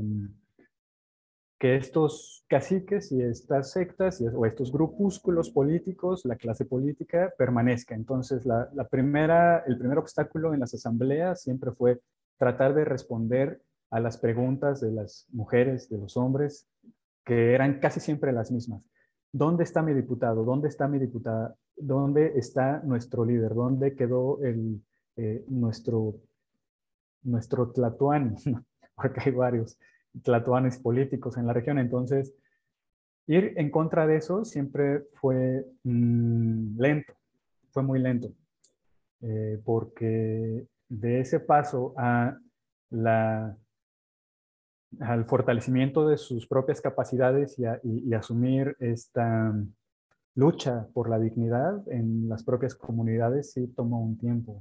que estos caciques y estas sectas y, o estos grupúsculos políticos, la clase política, permanezca. Entonces, la, la primera, el primer obstáculo en las asambleas siempre fue tratar de responder a las preguntas de las mujeres, de los hombres, que eran casi siempre las mismas. ¿Dónde está mi diputado? ¿Dónde está mi diputada? ¿Dónde está nuestro líder? ¿Dónde quedó el, eh, nuestro, nuestro tlatoani? Porque hay varios tlatoanes políticos en la región. Entonces, ir en contra de eso siempre fue mmm, lento, fue muy lento, eh, porque de ese paso a la, al fortalecimiento de sus propias capacidades y, a, y, y asumir esta lucha por la dignidad en las propias comunidades sí tomó un tiempo.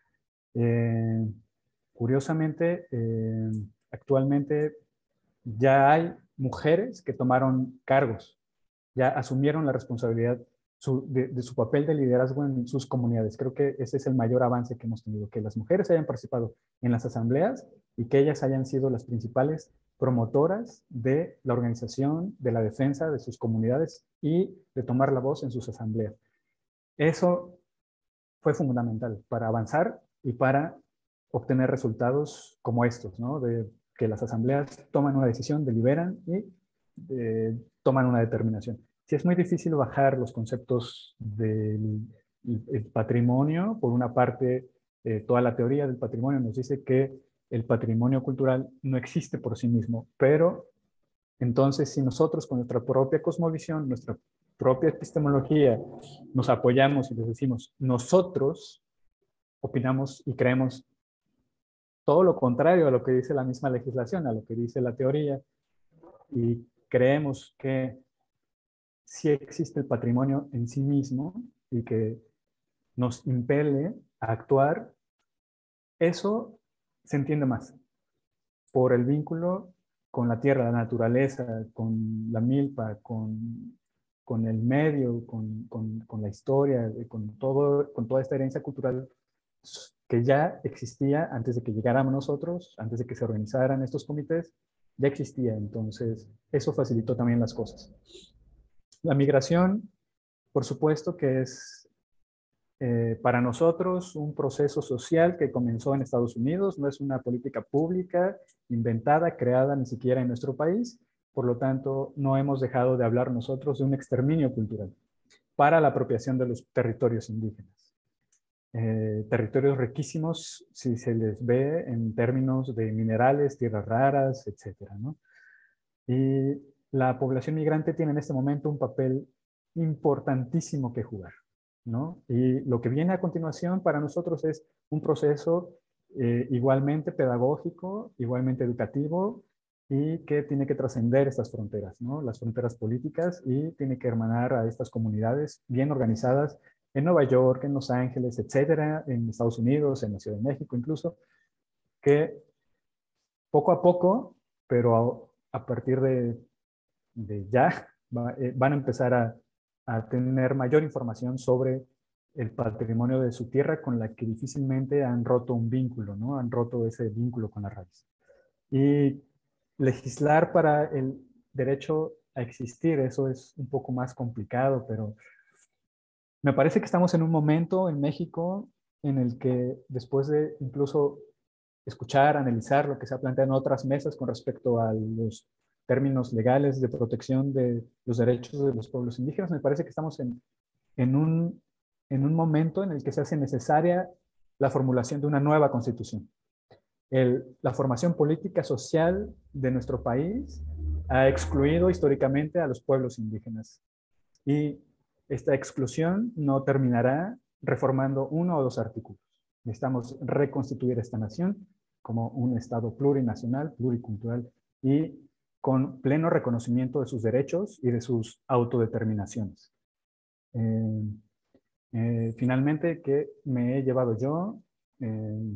Eh, curiosamente, eh, actualmente ya hay mujeres que tomaron cargos, ya asumieron la responsabilidad su, de, de su papel de liderazgo en sus comunidades. Creo que ese es el mayor avance que hemos tenido, que las mujeres hayan participado en las asambleas y que ellas hayan sido las principales promotoras de la organización, de la defensa de sus comunidades y de tomar la voz en sus asambleas. Eso fue fundamental para avanzar y para obtener resultados como estos, ¿no? De que las asambleas toman una decisión, deliberan y eh, toman una determinación. Sí, es muy difícil bajar los conceptos del el patrimonio. Por una parte, eh, toda la teoría del patrimonio nos dice que el patrimonio cultural no existe por sí mismo, pero entonces si nosotros con nuestra propia cosmovisión, nuestra propia epistemología, nos apoyamos y les decimos, nosotros opinamos y creemos todo lo contrario a lo que dice la misma legislación, a lo que dice la teoría, y creemos que sí existe el patrimonio en sí mismo y que nos impele a actuar, eso se entiende más por el vínculo con la tierra, la naturaleza, con la milpa, con, con el medio, con, con, con la historia, con, todo, con toda esta herencia cultural que ya existía antes de que llegáramos nosotros, antes de que se organizaran estos comités, ya existía. Entonces, eso facilitó también las cosas. La migración, por supuesto que es eh, para nosotros un proceso social que comenzó en Estados Unidos, no es una política pública inventada, creada ni siquiera en nuestro país, por lo tanto, no hemos dejado de hablar nosotros de un exterminio cultural para la apropiación de los territorios indígenas. Eh, territorios riquísimos si se les ve en términos de minerales, tierras raras, etcétera, ¿no? Y la población migrante tiene en este momento un papel importantísimo que jugar, ¿no? Y lo que viene a continuación para nosotros es un proceso eh, igualmente pedagógico, igualmente educativo y que tiene que trascender estas fronteras, ¿no? Las fronteras políticas, y tiene que hermanar a estas comunidades bien organizadas en Nueva York, en Los Ángeles, etcétera, en Estados Unidos, en la Ciudad de México incluso, que poco a poco, pero a, a partir de, de ya, va, eh, van a empezar a, a tener mayor información sobre el patrimonio de su tierra con la que difícilmente han roto un vínculo, ¿no? Han roto ese vínculo con la raíz. Y legislar para el derecho a existir, eso es un poco más complicado, pero me parece que estamos en un momento en México en el que después de incluso escuchar, analizar lo que se ha planteado en otras mesas con respecto a los términos legales de protección de los derechos de los pueblos indígenas, me parece que estamos en, en, un, en un momento en el que se hace necesaria la formulación de una nueva constitución. El, la formación política social de nuestro país ha excluido históricamente a los pueblos indígenas. Y esta exclusión no terminará reformando uno o dos artículos. Necesitamos reconstituir esta nación como un Estado plurinacional, pluricultural y con pleno reconocimiento de sus derechos y de sus autodeterminaciones. Eh, eh, finalmente, ¿qué me he llevado yo? Eh,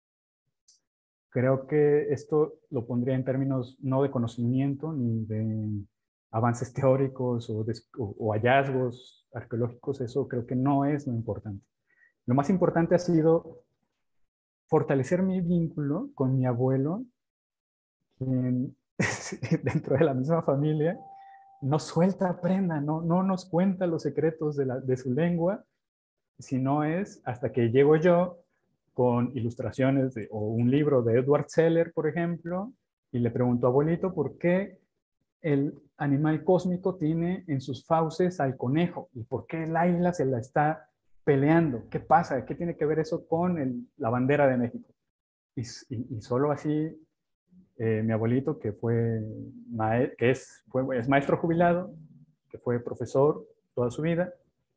creo que esto lo pondría en términos no de conocimiento ni de avances teóricos o, de, o, o hallazgos arqueológicos. Eso creo que no es lo importante. Lo más importante ha sido fortalecer mi vínculo con mi abuelo, quien dentro de la misma familia no suelta prenda, no, no nos cuenta los secretos de, la, de su lengua, sino es hasta que llego yo con ilustraciones de, o un libro de Edward Seller, por ejemplo, y le pregunto, abuelito, ¿por qué el animal cósmico tiene en sus fauces al conejo? ¿Y por qué el águila se la está peleando? ¿Qué pasa? ¿Qué tiene que ver eso con el, la bandera de México? Y, y, y solo así, eh, mi abuelito, que, fue, que es, fue, es maestro jubilado, que fue profesor toda su vida,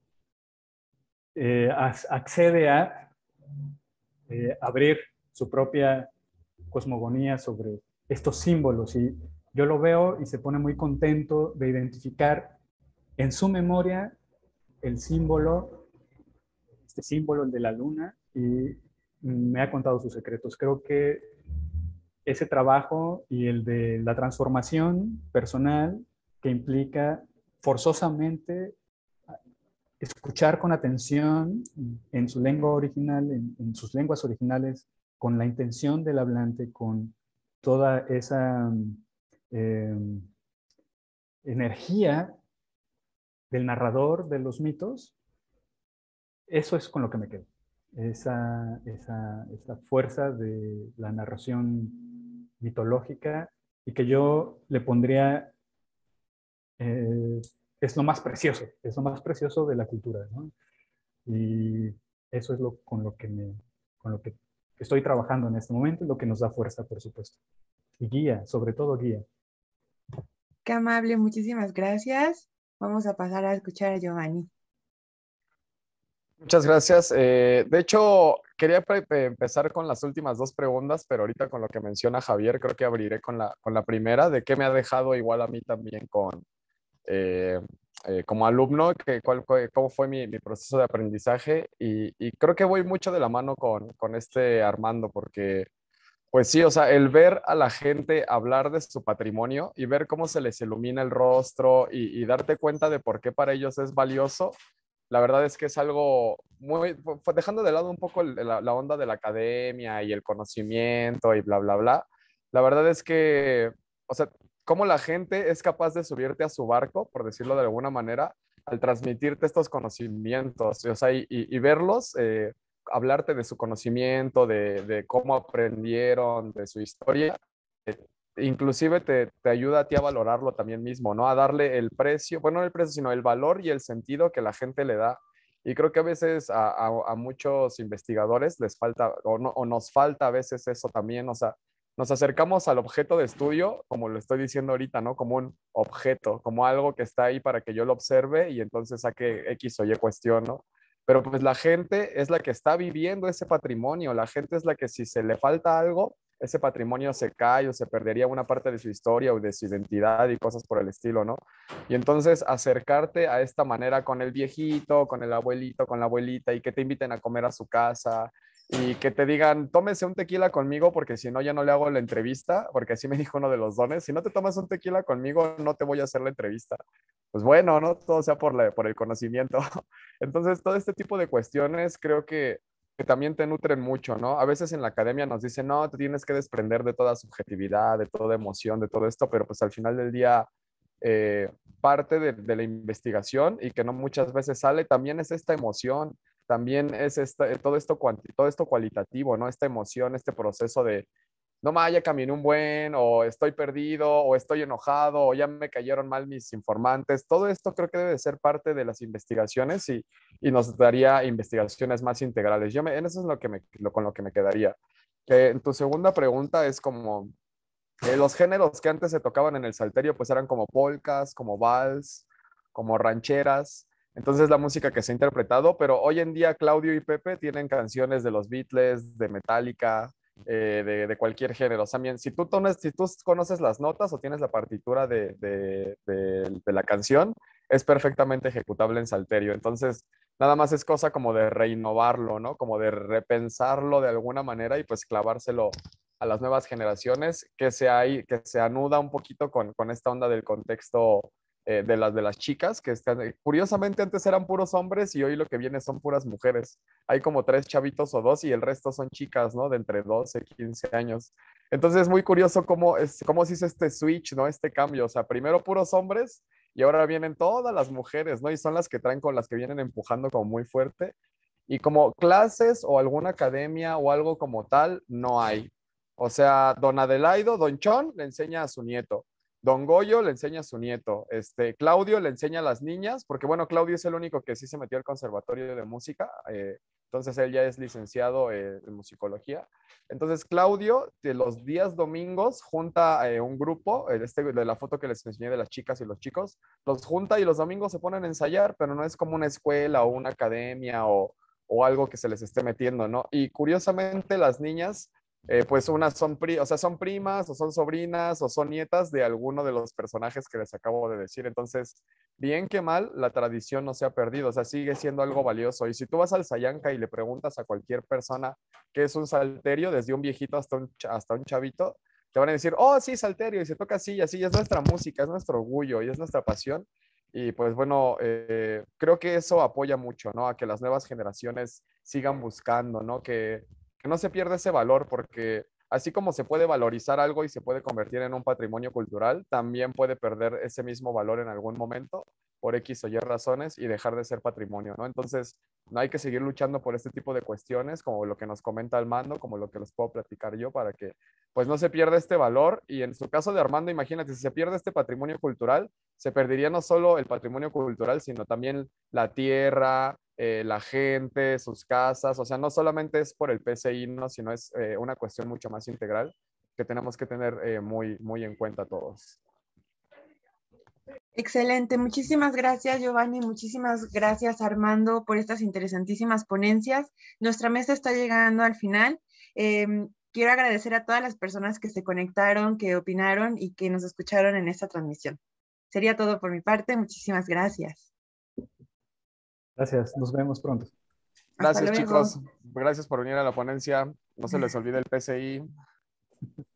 eh, accede a eh, abrir su propia cosmogonía sobre estos símbolos. Y yo lo veo y se pone muy contento de identificar en su memoria el símbolo, este símbolo, el de la luna, y me ha contado sus secretos. Creo que ese trabajo y el de la transformación personal que implica forzosamente escuchar con atención en su lengua original, en, en sus lenguas originales, con la intención del hablante, con toda esa eh, energía del narrador de los mitos, eso es con lo que me quedo. Esa, esa, esa fuerza de la narración mitológica y que yo le pondría, eh, es lo más precioso, es lo más precioso de la cultura, ¿no? Y eso es lo, con, lo que me, con lo que estoy trabajando en este momento y lo que nos da fuerza, por supuesto. Y guía, sobre todo guía. Qué amable, muchísimas gracias. Vamos a pasar a escuchar a Giovanni. Muchas gracias. Eh, de hecho, quería empezar con las últimas dos preguntas, pero ahorita con lo que menciona Javier, creo que abriré con la, con la primera, de qué me ha dejado igual a mí también con, eh, eh, como alumno, que, cuál, cómo fue mi, mi proceso de aprendizaje. Y, y creo que voy mucho de la mano con, con este Armando, porque pues sí, o sea, el ver a la gente hablar de su patrimonio y ver cómo se les ilumina el rostro y, y darte cuenta de por qué para ellos es valioso, la verdad es que es algo muy, fue dejando de lado un poco el, la, la onda de la academia y el conocimiento y bla, bla, bla. La verdad es que, o sea, cómo la gente es capaz de subirte a su barco, por decirlo de alguna manera, al transmitirte estos conocimientos, o sea, y, y, y verlos, eh, hablarte de su conocimiento, de, de, cómo aprendieron, de su historia, eh, inclusive te, te, ayuda a ti a valorarlo también mismo, ¿no? A darle el precio, bueno, no el precio, sino el valor y el sentido que la gente le da. Y creo que a veces a, a, a muchos investigadores les falta, o, no, o nos falta a veces eso también, o sea, nos acercamos al objeto de estudio, como lo estoy diciendo ahorita, ¿no? Como un objeto, como algo que está ahí para que yo lo observe y entonces saque X o Y cuestión, ¿no? Pero pues la gente es la que está viviendo ese patrimonio, la gente es la que si se le falta algo, ese patrimonio se cae o se perdería una parte de su historia o de su identidad y cosas por el estilo, ¿no? Y entonces acercarte a esta manera con el viejito, con el abuelito, con la abuelita y que te inviten a comer a su casa y que te digan, tómese un tequila conmigo porque si no ya no le hago la entrevista, porque así me dijo uno de los dones, si no te tomas un tequila conmigo no te voy a hacer la entrevista. Pues bueno, ¿no? Todo sea por, la, por el conocimiento. Entonces, todo este tipo de cuestiones creo que, que también te nutren mucho, ¿no? A veces en la academia nos dicen, no, te tienes que desprender de toda subjetividad, de toda emoción, de todo esto, pero pues al final del día, eh, parte de, de la investigación y que no muchas veces sale, también es esta emoción, también es esta, todo, esto, todo esto cualitativo, ¿no? Esta emoción, este proceso de, no me ya caminé un buen, o estoy perdido, o estoy enojado, o ya me cayeron mal mis informantes. Todo esto creo que debe de ser parte de las investigaciones y, y nos daría investigaciones más integrales. Yo me, en eso es lo que me, lo, con lo que me quedaría. Eh, en tu segunda pregunta es como, eh, los géneros que antes se tocaban en el salterio, pues eran como polcas, como vals, como rancheras. Entonces la música que se ha interpretado, pero hoy en día Claudio y Pepe tienen canciones de los Beatles, de Metallica, eh, de, de cualquier género. También, si tú, tones, si tú conoces las notas o tienes la partitura de, de, de, de la canción, es perfectamente ejecutable en Salterio. Entonces, nada más es cosa como de reinnovarlo, ¿no? Como de repensarlo de alguna manera y pues clavárselo a las nuevas generaciones, que se, hay, que se anuda un poquito con, con esta onda del contexto eh, de, las, de las chicas, que están, eh, curiosamente antes eran puros hombres y hoy lo que viene son puras mujeres. Hay como tres chavitos o dos y el resto son chicas, ¿no? De entre doce, quince años. Entonces es muy curioso cómo, es, cómo se hizo este switch, ¿no? Este cambio. O sea, primero puros hombres y ahora vienen todas las mujeres, ¿no? Y son las que traen con las que vienen empujando como muy fuerte. Y como clases o alguna academia o algo como tal, no hay. O sea, don Adelaido, don Chon le enseña a su nieto. Don Goyo le enseña a su nieto. Este, Claudio le enseña a las niñas, porque bueno, Claudio es el único que sí se metió al conservatorio de música. Eh, entonces él ya es licenciado eh, en musicología. Entonces Claudio, de los días domingos, junta eh, un grupo, este, de la foto que les enseñé de las chicas y los chicos, los junta y los domingos se ponen a ensayar, pero no es como una escuela o una academia o, o algo que se les esté metiendo, ¿no? Y curiosamente las niñas eh, pues unas son, pri o sea, son primas o son sobrinas o son nietas de alguno de los personajes que les acabo de decir. Entonces, bien que mal, la tradición no se ha perdido, o sea, sigue siendo algo valioso. Y si tú vas al Sayanka y le preguntas a cualquier persona qué es un salterio, desde un viejito hasta un, hasta un chavito, te van a decir, oh, sí, salterio, y se toca así, y así, es nuestra música, es nuestro orgullo y es nuestra pasión. Y pues bueno, eh, creo que eso apoya mucho, ¿no? A que las nuevas generaciones sigan buscando, ¿no? Que, que no se pierda ese valor, porque así como se puede valorizar algo y se puede convertir en un patrimonio cultural, también puede perder ese mismo valor en algún momento por X o Y razones y dejar de ser patrimonio, ¿no? Entonces, no hay que seguir luchando por este tipo de cuestiones, como lo que nos comenta Armando, como lo que les puedo platicar yo, para que pues no se pierda este valor. Y en su caso de Armando, imagínate, si se pierde este patrimonio cultural, se perdería no solo el patrimonio cultural, sino también la tierra, eh, la gente, sus casas. O sea, no solamente es por el P C I, ¿no? Sino es eh, una cuestión mucho más integral que tenemos que tener eh, muy, muy en cuenta todos. Excelente, muchísimas gracias Giovanni, muchísimas gracias Armando por estas interesantísimas ponencias. Nuestra mesa está llegando al final. Eh, quiero agradecer a todas las personas que se conectaron, que opinaron y que nos escucharon en esta transmisión. Sería todo por mi parte, muchísimas gracias. Gracias, nos vemos pronto. Gracias chicos, gracias por venir a la ponencia. No se les olvide el P C I.